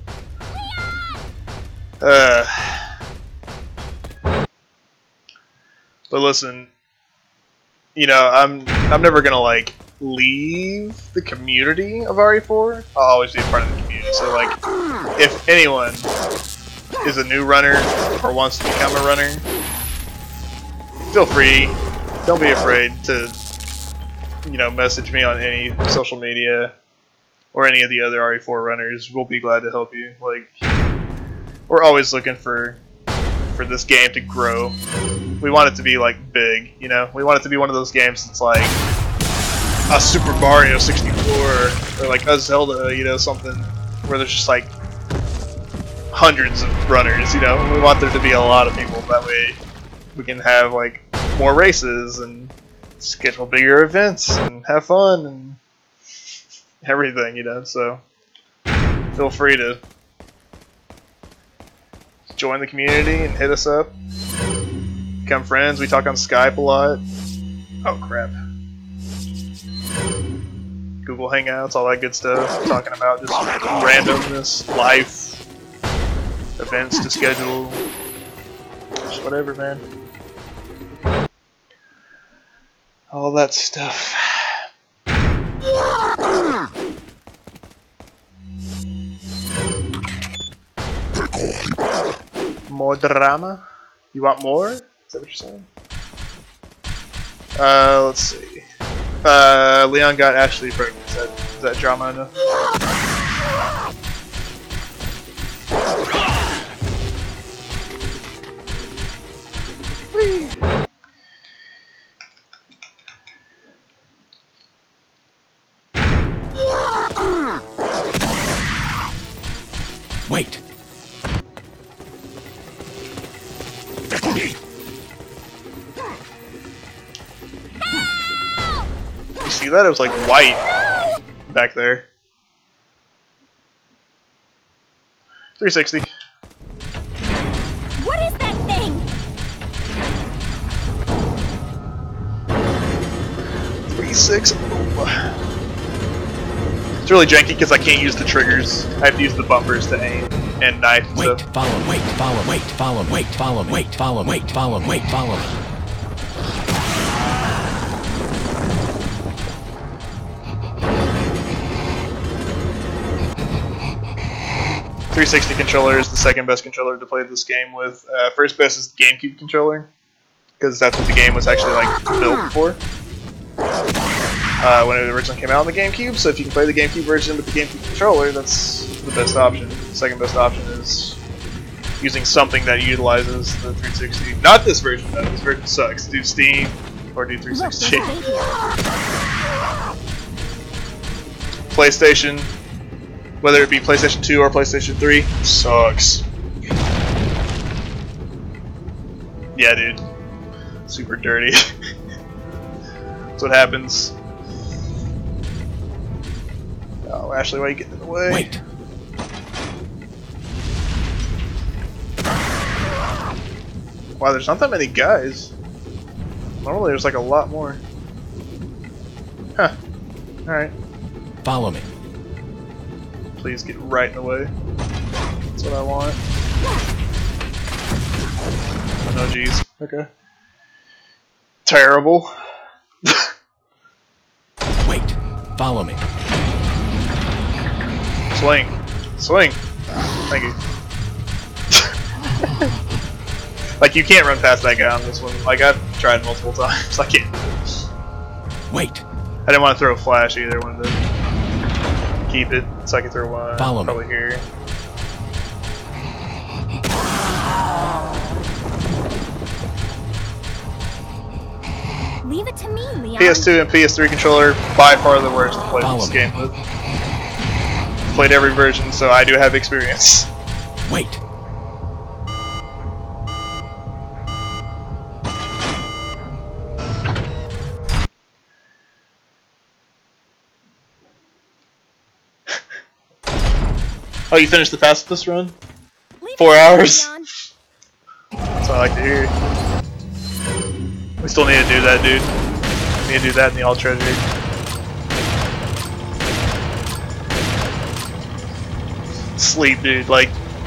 Speaker 1: But listen, you know, I'm never gonna like leave the community of RE4. I'll always be a part of the community. So like, if anyone is a new runner or wants to become a runner, feel free. Don't be afraid to, you know, message me on any social media or any of the other RE4 runners. We'll be glad to help you. Like, we're always looking for this game to grow. We want it to be like big, you know. We want it to be one of those games that's like a Super Mario 64 or like a Zelda, you know, something where there's just like hundreds of runners, you know. We want there to be a lot of people. That way we can have like more races and schedule bigger events and have fun and everything, you know. So feel free to join the community and hit us up. Become friends. We talk on Skype a lot. Oh crap. Google Hangouts, all that good stuff. Talking about just randomness, life, events to schedule. Just whatever, man. All that stuff. More drama? You want more? Is that what you're saying? Let's see. Leon got Ashley pregnant. Is that drama enough? Whee!
Speaker 3: Wait.
Speaker 1: You see that? It was like white back there. 360.
Speaker 4: What is that thing?
Speaker 1: 360. It's really janky because I can't use the triggers. I have to use the bumpers to aim and knife.
Speaker 3: Wait,
Speaker 1: So.
Speaker 3: follow, wait, follow, wait, follow, wait, follow, wait, follow, wait, follow, wait, follow.
Speaker 1: 360 controller is the second best controller to play this game with. First best is the GameCube controller, because that's what the game was actually like built for when it originally came out on the GameCube. So if you can play the GameCube version with the GameCube controller, that's the best option. The second best option is using something that utilizes the 360. Not this version, though. This version sucks. Do Steam or do 360. PlayStation, whether it be PlayStation 2 or PlayStation 3, sucks. Yeah, dude. Super dirty. That's what happens. Oh, Ashley, why are you getting in the way?
Speaker 3: Wait.
Speaker 1: Wow, there's not that many guys. Normally there's like a lot more. Huh. Alright.
Speaker 3: Follow me.
Speaker 1: Please get right in the way. That's what I want. Oh no, jeez. Okay. Terrible.
Speaker 3: Wait. Follow me.
Speaker 1: Swing. Swing. Thank you. Like, you can't run past that guy on this one. Like, I've tried multiple times. I can't.
Speaker 3: Wait.
Speaker 1: I didn't want to throw a flash either. I wanted to keep it so I could throw one.
Speaker 3: Follow me.
Speaker 1: Probably here.
Speaker 4: Leave it to me, Leon.
Speaker 1: PS2 and PS3 controller, by far the worst to play this game with. Played every version, so I do have experience.
Speaker 3: Wait.
Speaker 1: Oh, you finished the fastest run?
Speaker 4: Leave
Speaker 1: 4
Speaker 4: it to me,
Speaker 1: hours?
Speaker 4: Leon.
Speaker 1: That's what I like to hear. We still need to do that, dude. We need to do that in the All Treasury. Sleep, dude. Like,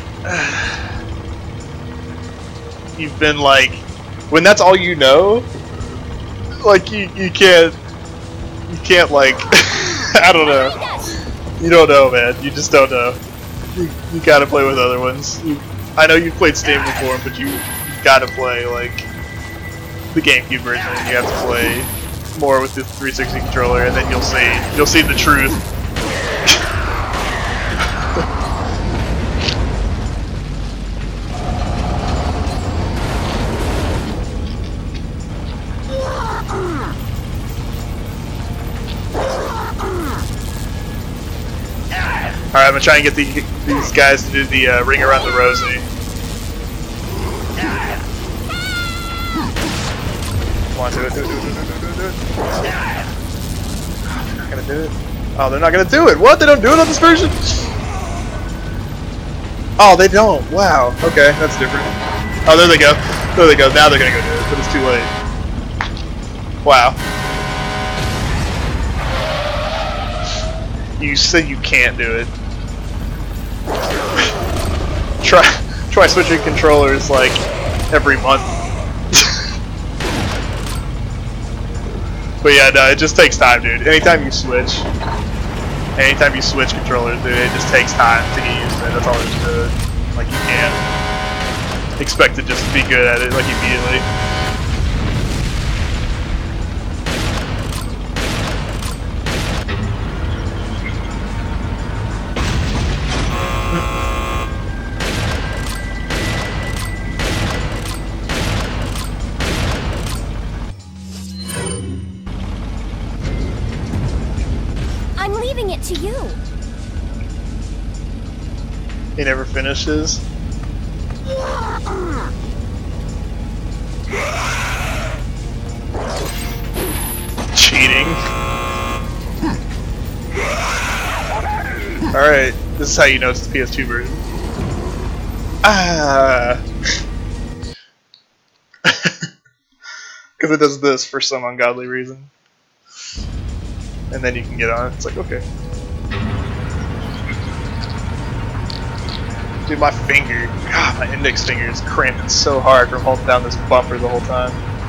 Speaker 1: you've been like, when that's all you know, like you can't like, I don't know. You don't know, man. You just don't know. You gotta play with other ones. I know you've played Steam before, but you gotta play like the GameCube version. You have to play more with the 360 controller, and then you'll see the truth. Alright, I'm gonna try and get these guys to do the ring around the rosy. Come on, do it. They're not gonna do it. Oh, they're not gonna do it! What? They don't do it on this version? Oh, they don't. Wow. Okay, that's different. Oh, there they go. There they go. Now they're gonna go do it, but it's too late. Wow. You said you can't do it. Try switching controllers like every month. But yeah, no, it just takes time, dude. Anytime you switch controllers, dude, it just takes time to get used to it. That's all there's to it. Like, you can't expect to just be good at it like immediately.
Speaker 4: I'm leaving it to you.
Speaker 1: He never finishes. Cheating. Alright, this is how you know it's the PS2 version. Ah! Because it does this for some ungodly reason. And then you can get on it. It's like, okay. Dude, my finger, God, my index finger is cramping so hard from holding down this bumper the whole time.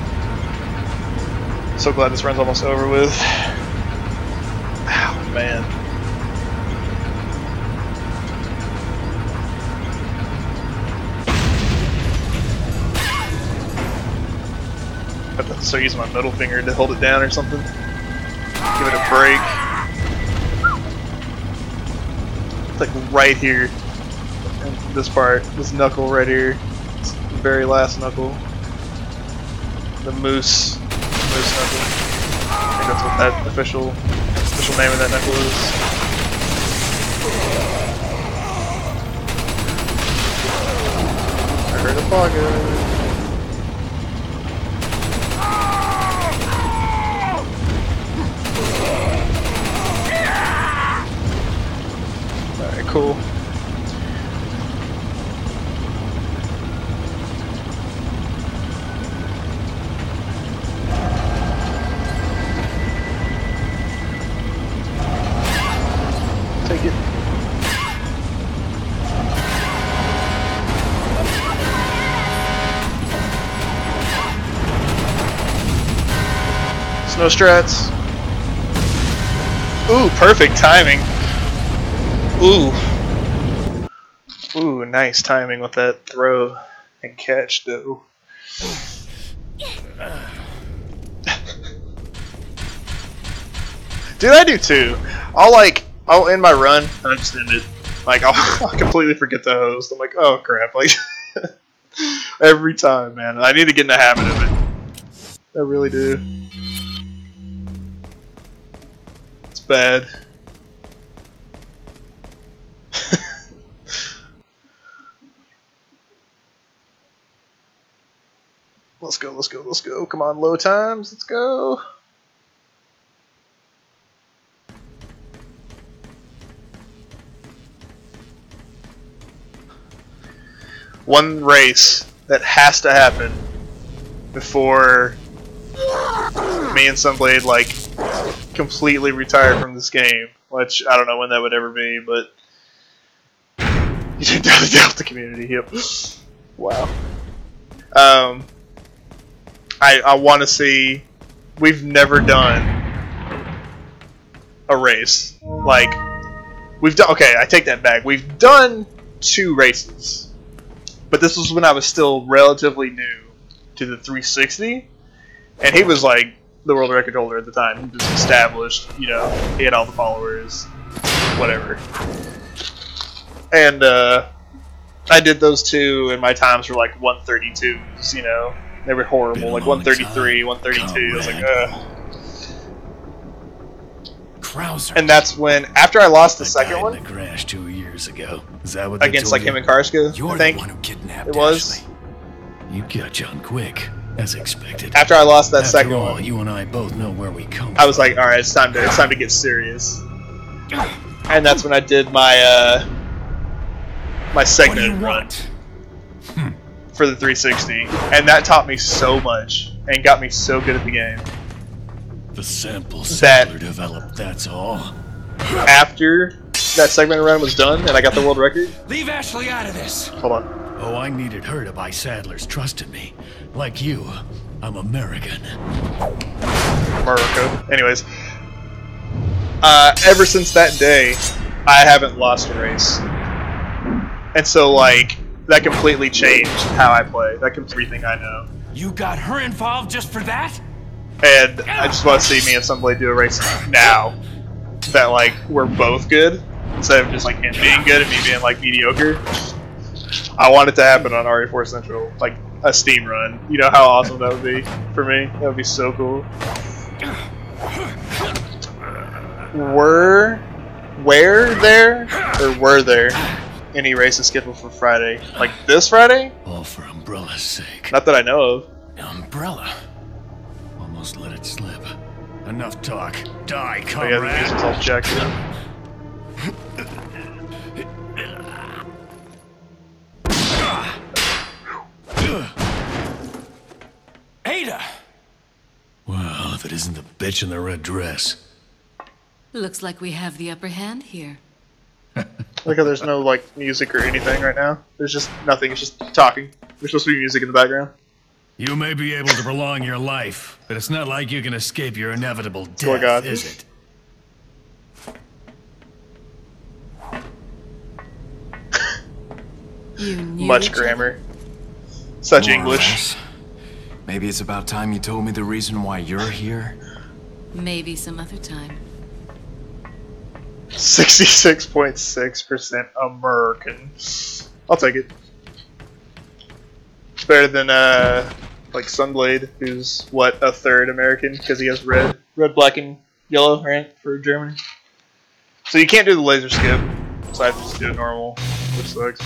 Speaker 1: So glad this run's almost over with. Ow, man. I have to start using my middle finger to hold it down or something. Give it a break. It's like right here. And this part, this knuckle right here. It's the very last knuckle. The moose knuckle. I think that's what that official name of that knuckle is. I heard a pocket. Alright, cool. Take it. Snow strats. Ooh, perfect timing. Ooh. Ooh, nice timing with that throw and catch, though. Dude, I do too. I'll end my run and I just end it. Like, I'll completely forget the host. I'm like, oh crap. Like, every time, man. I need to get in the habit of it. I really do. It's bad. Let's go, let's go, let's go. Come on, low times. Let's go. One race that has to happen before me and Sunblade like completely retire from this game, which I don't know when that would ever be, but you should definitely doubt the community. Yep. Wow. I want to see. We've never done a race like we've done. Okay, I take that back. We've done 2 races. But this was when I was still relatively new to the 360, and he was like the world record holder at the time. He was established, you know, he had all the followers, whatever. And I did those 2, and my times were like 132s, you know. They were horrible, like 133, 132. I was like, ugh.
Speaker 3: Krauser.
Speaker 1: And that's when, after I lost the second one,
Speaker 3: in the crash 2 years ago. Is that what
Speaker 1: against like him and Karska,
Speaker 3: You're
Speaker 1: I think
Speaker 3: the one who kidnapped
Speaker 1: it was.
Speaker 3: Ashley. You got John quick, as expected.
Speaker 1: After I lost that
Speaker 3: After
Speaker 1: second
Speaker 3: all,
Speaker 1: one,
Speaker 3: you and I both know where we come
Speaker 1: I was like, all right, it's time to get serious. And that's when I did my my segmented run for the 360, and that taught me so much and got me so good at the game.
Speaker 3: The sample
Speaker 1: That-
Speaker 3: sampler developed, that's all.
Speaker 1: After that segmented run was done and I got the world record,
Speaker 3: Leave Ashley out of this.
Speaker 1: hold on.
Speaker 3: Oh, I needed her to buy Sadler's trust in me. Like you, I'm American.
Speaker 1: Morocco. Anyways, ever since that day, I haven't lost a race, and so like that completely changed how I play. That completely everything I know.
Speaker 3: You got her involved just for that?
Speaker 1: And I just want to see me and Sunblade do a race now that like we're both good instead of just like him being good and me being like mediocre. I want it to happen on RE4 Central, like a Steam run. You know how awesome that would be for me? That would be so cool. Were there any races scheduled for Friday? Like this Friday?
Speaker 3: All for Umbrella's sake.
Speaker 1: Not that I know of.
Speaker 3: Umbrella? Almost let it slip. Enough talk. Die,
Speaker 1: Oh yeah, the
Speaker 3: comrade.
Speaker 1: music's all jacked up.
Speaker 3: Ada! Well, if it isn't the bitch in the red dress.
Speaker 6: Looks like we have the upper hand here.
Speaker 1: Look how there's no like music or anything right now. There's just nothing. It's just talking. There's supposed to be music in the background.
Speaker 3: You may be able to prolong your life, but it's not like you can escape your inevitable death,
Speaker 1: Oh, God.
Speaker 3: is it?
Speaker 6: You knew
Speaker 1: Much
Speaker 6: each other?
Speaker 1: grammar. Such
Speaker 7: More or
Speaker 1: English.
Speaker 7: less. Maybe it's about time you told me the reason why you're here.
Speaker 6: Maybe some other time.
Speaker 1: 66.6% American. I'll take it. It's better than like Sunblade, who's what, a third American because he has red, black, and yellow, right, for Germany. So you can't do the laser skip, so I have to just do it normal, which sucks.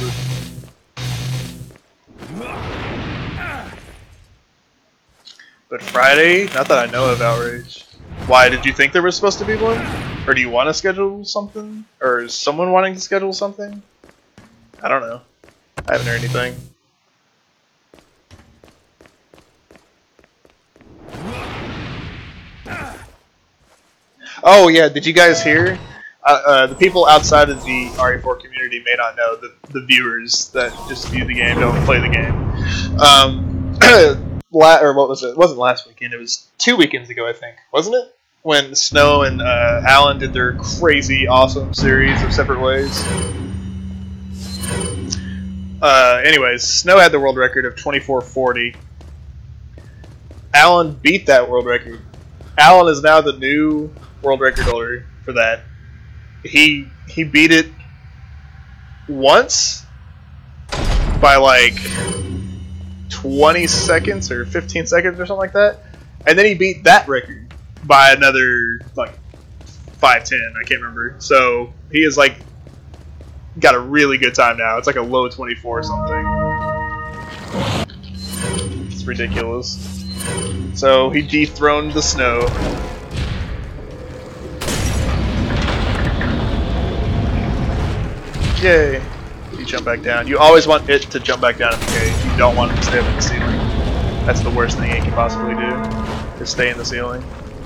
Speaker 1: But Friday, not that I know of, Outrage. Why, did you think there was supposed to be one? Or do you want to schedule something? Or is someone wanting to schedule something? I don't know. I haven't heard anything. Oh yeah, did you guys hear? The people outside of the RE4 community may not know that the viewers that just view the game don't play the game. Or what was it? It wasn't last weekend. It was 2 weekends ago, I think. Wasn't it? when Snow and Alan did their crazy, awesome series of separate ways. Anyways, Snow had the world record of 24:40. Alan beat that world record. Alan is now the new world record holder for that. He beat it once by like 20 seconds or 15 seconds or something like that, and then he beat that record by another like 5:10. I can't remember. So he is like got a really good time now. It's like a low 24 or something. It's ridiculous. So he dethroned the Snow. Yay! You jump back down. You always want it to jump back down in the cage. You don't want it to stay up in the ceiling. That's the worst thing it can possibly do, is stay in the ceiling.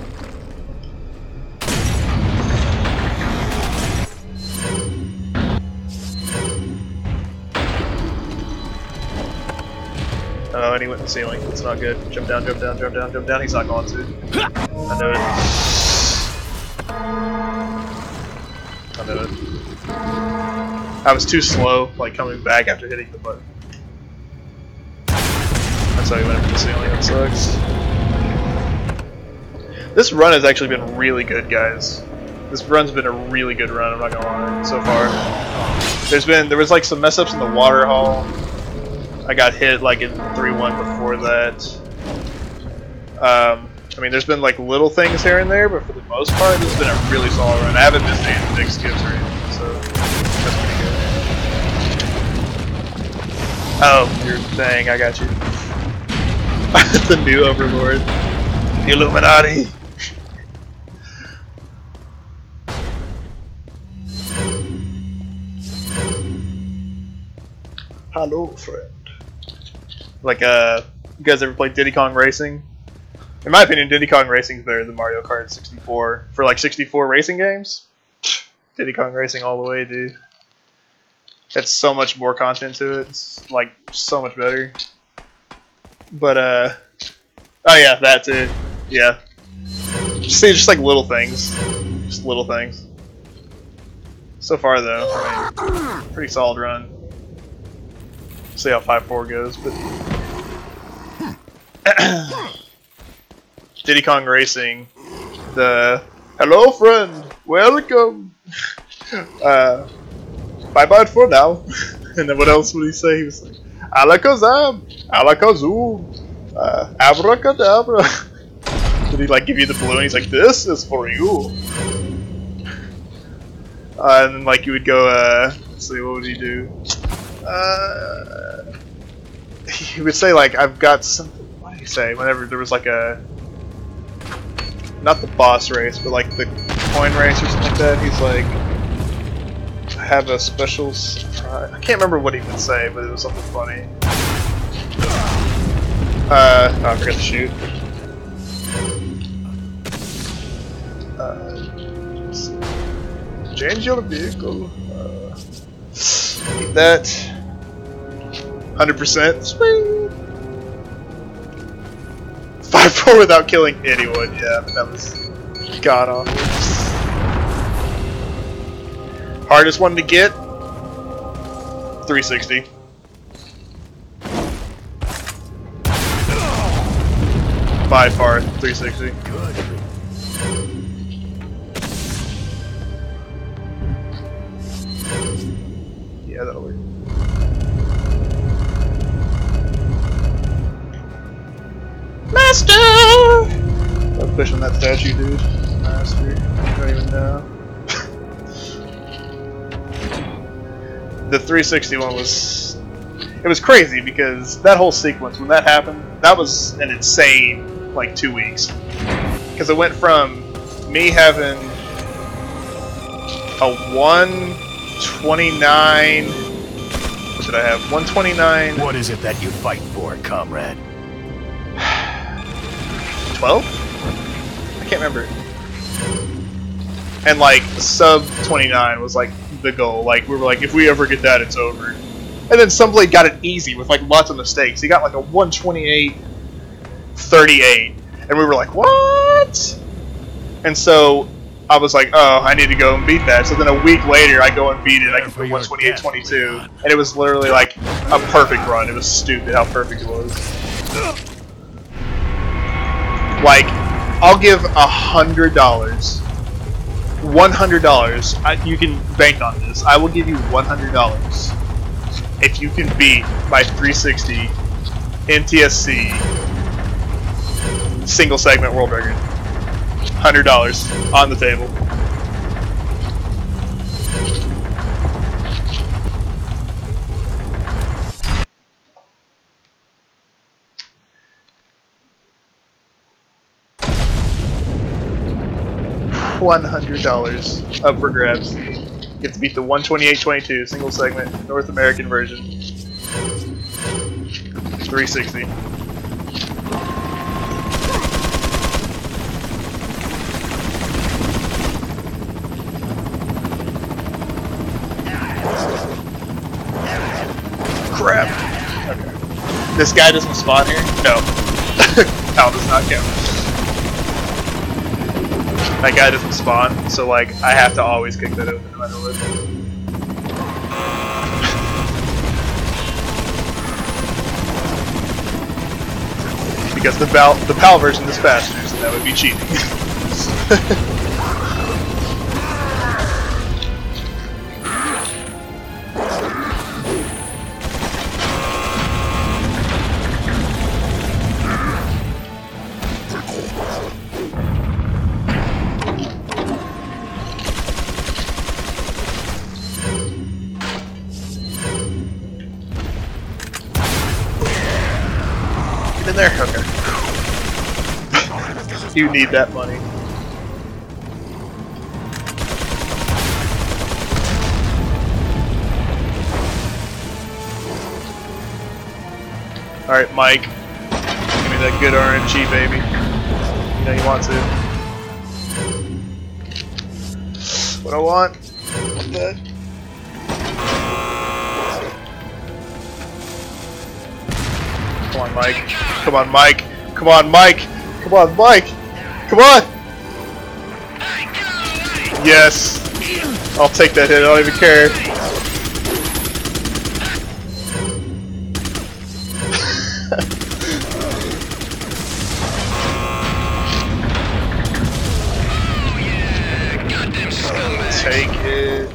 Speaker 1: Oh, and he went in the ceiling. That's not good. Jump down, jump down, jump down, jump down. He's not going to. I knew it. I knew it. I was too slow, like coming back after hitting the button. That's how he went into the ceiling. That sucks. This run has actually been really good, guys. This run's been a really good run. I'm not gonna lie, so far. There was like some mess ups in the water hall. I got hit like in 3-1 before that. I mean, there's been like little things here and there, but for the most part, this has been a really solid run. I haven't missed any big skips or anything, so that's pretty good. Oh, your thing, I got you. The new Overlord. The Illuminati. Hello, friend. Like, you guys ever played Diddy Kong Racing? In my opinion, Diddy Kong Racing is better than Mario Kart 64. For like 64 racing games, Diddy Kong Racing all the way, dude. It's so much more content to it. It's like so much better. But oh yeah, that too. Yeah. Just like little things. Just little things. So far though, I mean, pretty solid run. See how 5-4 goes, but Diddy Kong Racing, the hello friend, welcome. Bye bye for now. And then what else would he say? He was like, Alakazam, Alakazoo, Abracadabra. Did he like give you the balloon? He's like, this is for you. And then like you would go, let's see, what would he do? He would say like, I've got something. What did he say? Whenever there was like a, not the boss race, but like the coin race or something like that. He's like, I have a special surprise. I can't remember what he would say, but it was something funny. Oh, I forgot to shoot. Let's see. Change your vehicle. Need that. 100%. Sweet. 5-4 without killing anyone. Yeah, but that was god awful. Hardest one to get. 360. By far, 360.
Speaker 3: Good.
Speaker 1: Yeah, that'll work. Master! I'm pushing that statue, dude. Master. I don't even know. The 360 one was... It was crazy because that whole sequence, when that happened, that was an insane, like, 2 weeks. Because it went from me having a 129... What did I have? 129...
Speaker 3: What is it that you fight for, comrade?
Speaker 1: 12? I can't remember. And like sub 29 was like the goal. Like we were like, if we ever get that, it's over. And then Sunblade got it easy with like lots of mistakes. He got like a 128-38, and we were like, what? And so I was like, oh, I need to go and beat that. So then a week later, I go and beat it. I get the 128.22, and it was literally like a perfect run. It was stupid how perfect it was. Like, I'll give $100, $100. You can bank on this. I will give you $100 if you can beat my 360 NTSC single segment world record. $100 on the table. $100 up for grabs. You have to beat the 128.22 single segment North American version. 360. Crap. Okay. This guy doesn't spawn here? No. Pal does not count. That guy doesn't spawn, so like I have to always kick that open no matter what. Because the PAL version is faster, so that would be cheating. Get in there? Okay. You need that money. Alright, Mike. Give me that good RNG, baby. You know you want to. What I want? That. Come on, Mike. Come on, Mike. Come on, Mike. Come on, Mike. Come on. Yes. I'll take that hit. I don't even care. Take it.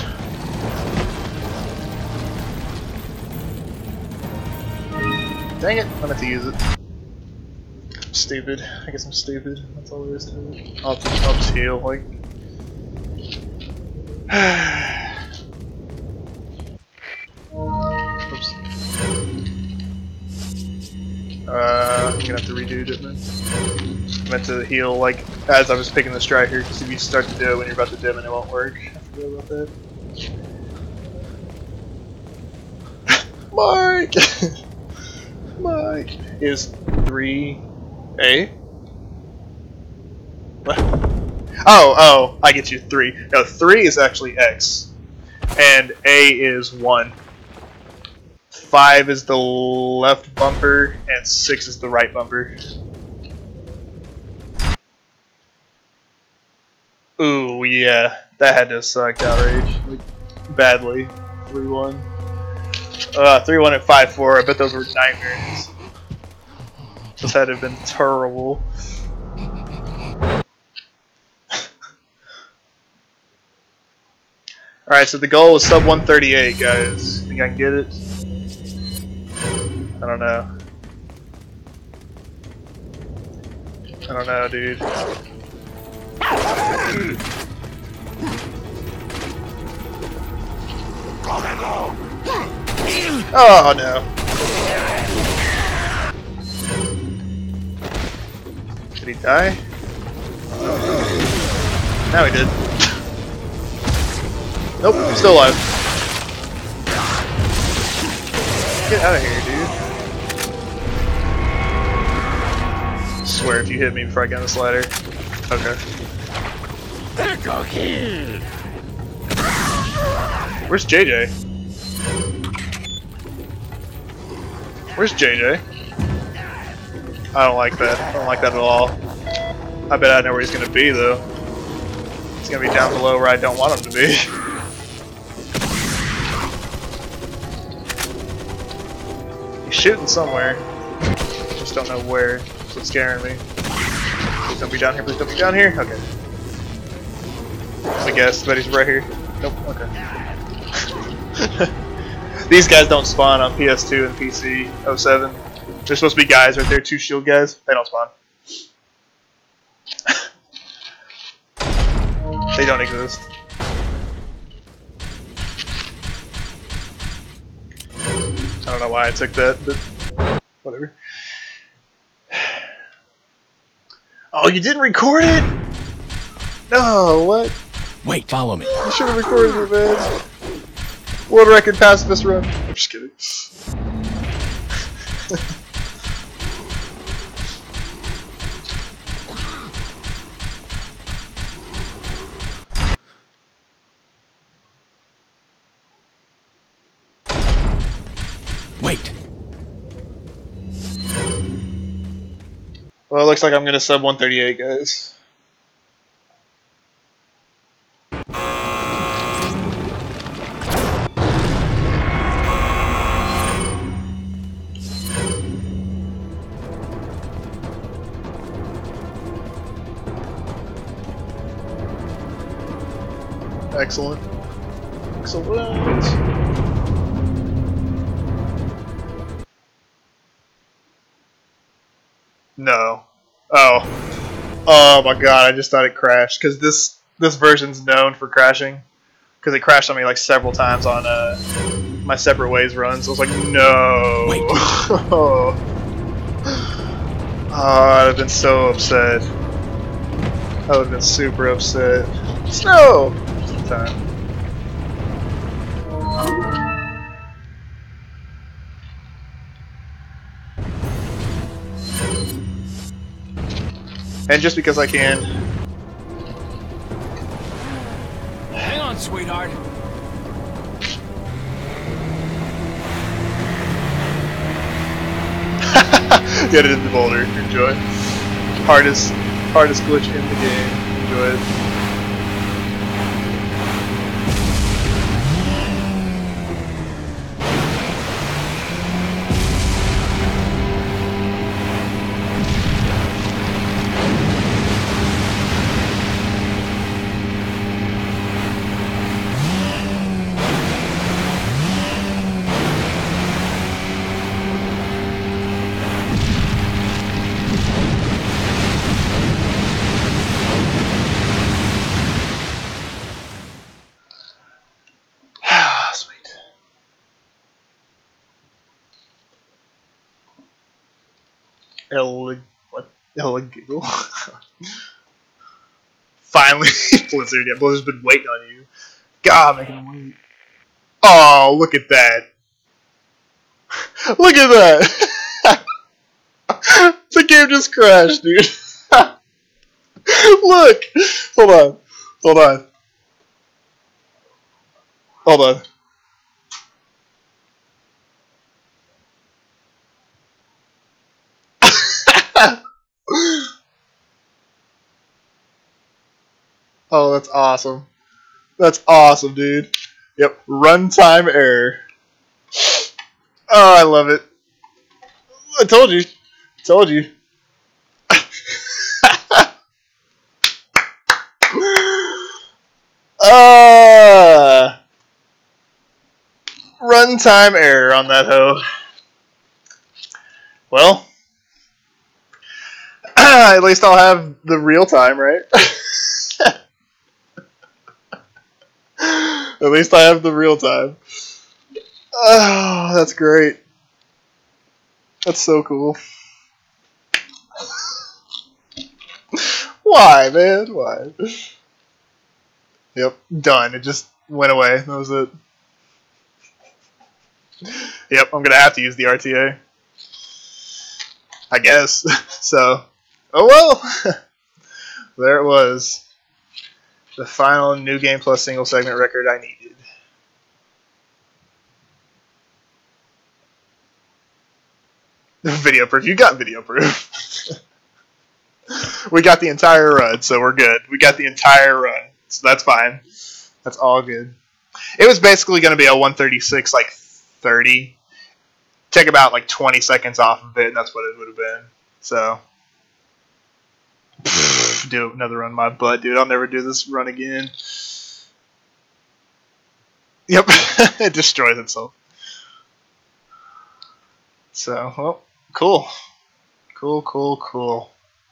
Speaker 1: Dang it, I meant to use it. Stupid. I guess I'm stupid. That's all there is to it. I'll just heal, like. Oops. I'm gonna have to redo it then. I meant to heal, like, as I was picking the striker, because if you start to do it when you're about to dim and it won't work. I forgot about that. Mike! Mike is 3A. What? Oh, I get you. 3. No, 3 is actually X, and A is 1. 5 is the left bumper, and 6 is the right bumper. Ooh, yeah, that had to have sucked outrage, like, badly. 3-1. 3-1 and 5-4. I bet those were nightmares. Those had to have been terrible. Alright, so the goal is sub 138, guys. Think I can get it? I don't know. I don't know, dude. Oh no. Did he die? Now he did. Nope, still alive. Get out of here, dude. I swear if you hit me before I get on this ladder. Okay. Where's JJ? Where's JJ? I don't like that. I don't like that at all. I bet I know where he's gonna be though. He's gonna be down below where I don't want him to be. He's shooting somewhere. Just don't know where. That's what's scaring me. Please don't be down here. Please don't be down here. Okay. I guess, but he's right here. Nope. Okay. These guys don't spawn on PS2 and PC 07. There's supposed to be guys right there, 2 shield guys. They don't spawn. They don't exist. I don't know why I took that, but whatever. Oh, you didn't record it? No, what?
Speaker 3: Wait, follow me.
Speaker 1: You should have recorded it, man. World record pacifist run. I'm just kidding.
Speaker 3: Wait.
Speaker 1: Well, it looks like I'm gonna sub 138, guys. Excellent. Excellent. No. Oh. Oh my god, I just thought it crashed. Because this version's known for crashing. Because it crashed on me like several times on my Separate Ways runs. I was like, no.
Speaker 3: Wait.
Speaker 1: Oh, I'd have been so upset. I would have been super upset. Snow! Just in time. And just because I can.
Speaker 3: Hang on, sweetheart.
Speaker 1: Get it in the boulder. Enjoy. Hardest glitch in the game. Enjoy it. Sweet. What? Illegal. Finally, Blizzard. Yeah, Blizzard's been waiting on you. God, making them wait. Oh, look at that. Look at that. The game just crashed, dude. Look. Hold on. Hold on. Hold on. Oh, that's awesome. That's awesome, dude. Yep, runtime error. Oh, I love it. I told you. Told you. Runtime error on that hoe. Well, at least I'll have the real time, right? At least I have the real time. Oh, that's great. That's so cool. Why, man? Why? Yep, done. It just went away. That was it. Yep, I'm gonna have to use the RTA. I guess. So, oh well. There it was. The final New Game Plus single segment record I needed. Video proof. You got video proof. We got the entire run, so we're good. We got the entire run, so that's fine. That's all good. It was basically going to be a 136, like 30. Take about like 20 seconds off of it, and that's what it would have been. So, do another run my butt, dude. I'll never do this run again. Yep, it destroys itself. So, well, cool. Cool.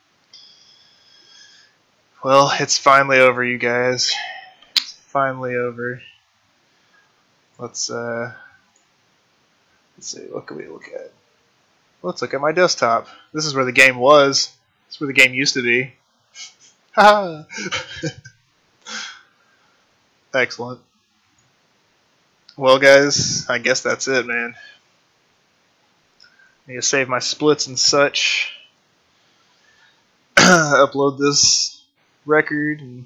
Speaker 1: Well, it's finally over, you guys. It's finally over. Let's see, what can we look at? Let's look at my desktop. This is where the game was. This is where the game used to be. Ha! Excellent. Well, guys, I guess that's it, man. Need to save my splits and such. Upload this record and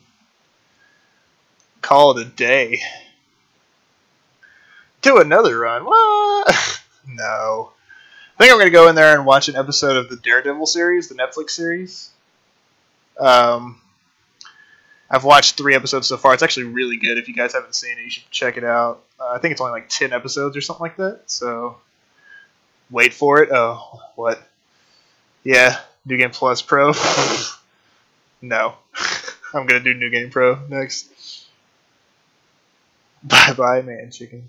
Speaker 1: call it a day. Do another run. What? No. I think I'm going to go in there and watch an episode of the Daredevil series, the Netflix series. I've watched 3 episodes so far. It's actually really good. If you guys haven't seen it, you should check it out. I think it's only like 10 episodes or something like that. So, wait for it. Oh, what? Yeah, New Game Plus Pro. No. I'm going to do New Game Pro next. Bye-bye, man, chicken.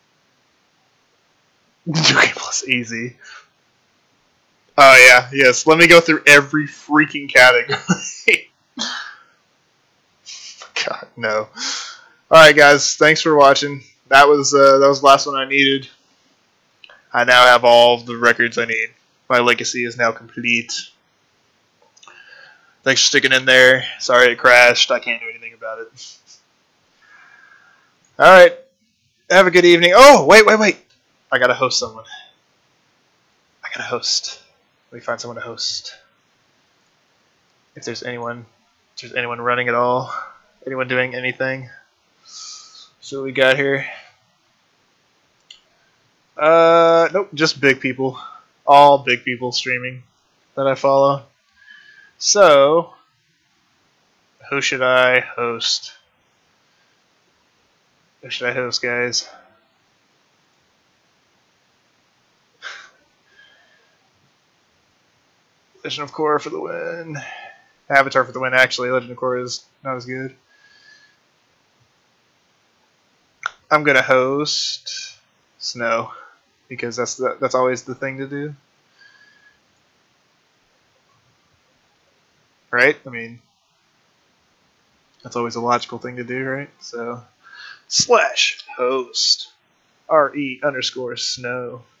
Speaker 1: New Game Plus easy. Oh, yeah, yes. Let me go through every freaking category. God, no. Alright, guys. Thanks for watching. That was the last one I needed. I now have all the records I need. My legacy is now complete. Thanks for sticking in there. Sorry it crashed. I can't do anything about it. Alright. Have a good evening. Oh, wait. I gotta host someone. I gotta host. Let me find someone to host. If there's anyone running at all. Anyone doing anything? So what we got here? Nope, just big people. All big people streaming that I follow. So, who should I host? Who should I host, guys? Legend of Korra for the win. Avatar for the win, actually. Legend of Korra is not as good. I'm gonna host Snow because that's always the thing to do, right? I mean, that's always a logical thing to do, right? So /host RE_Snow.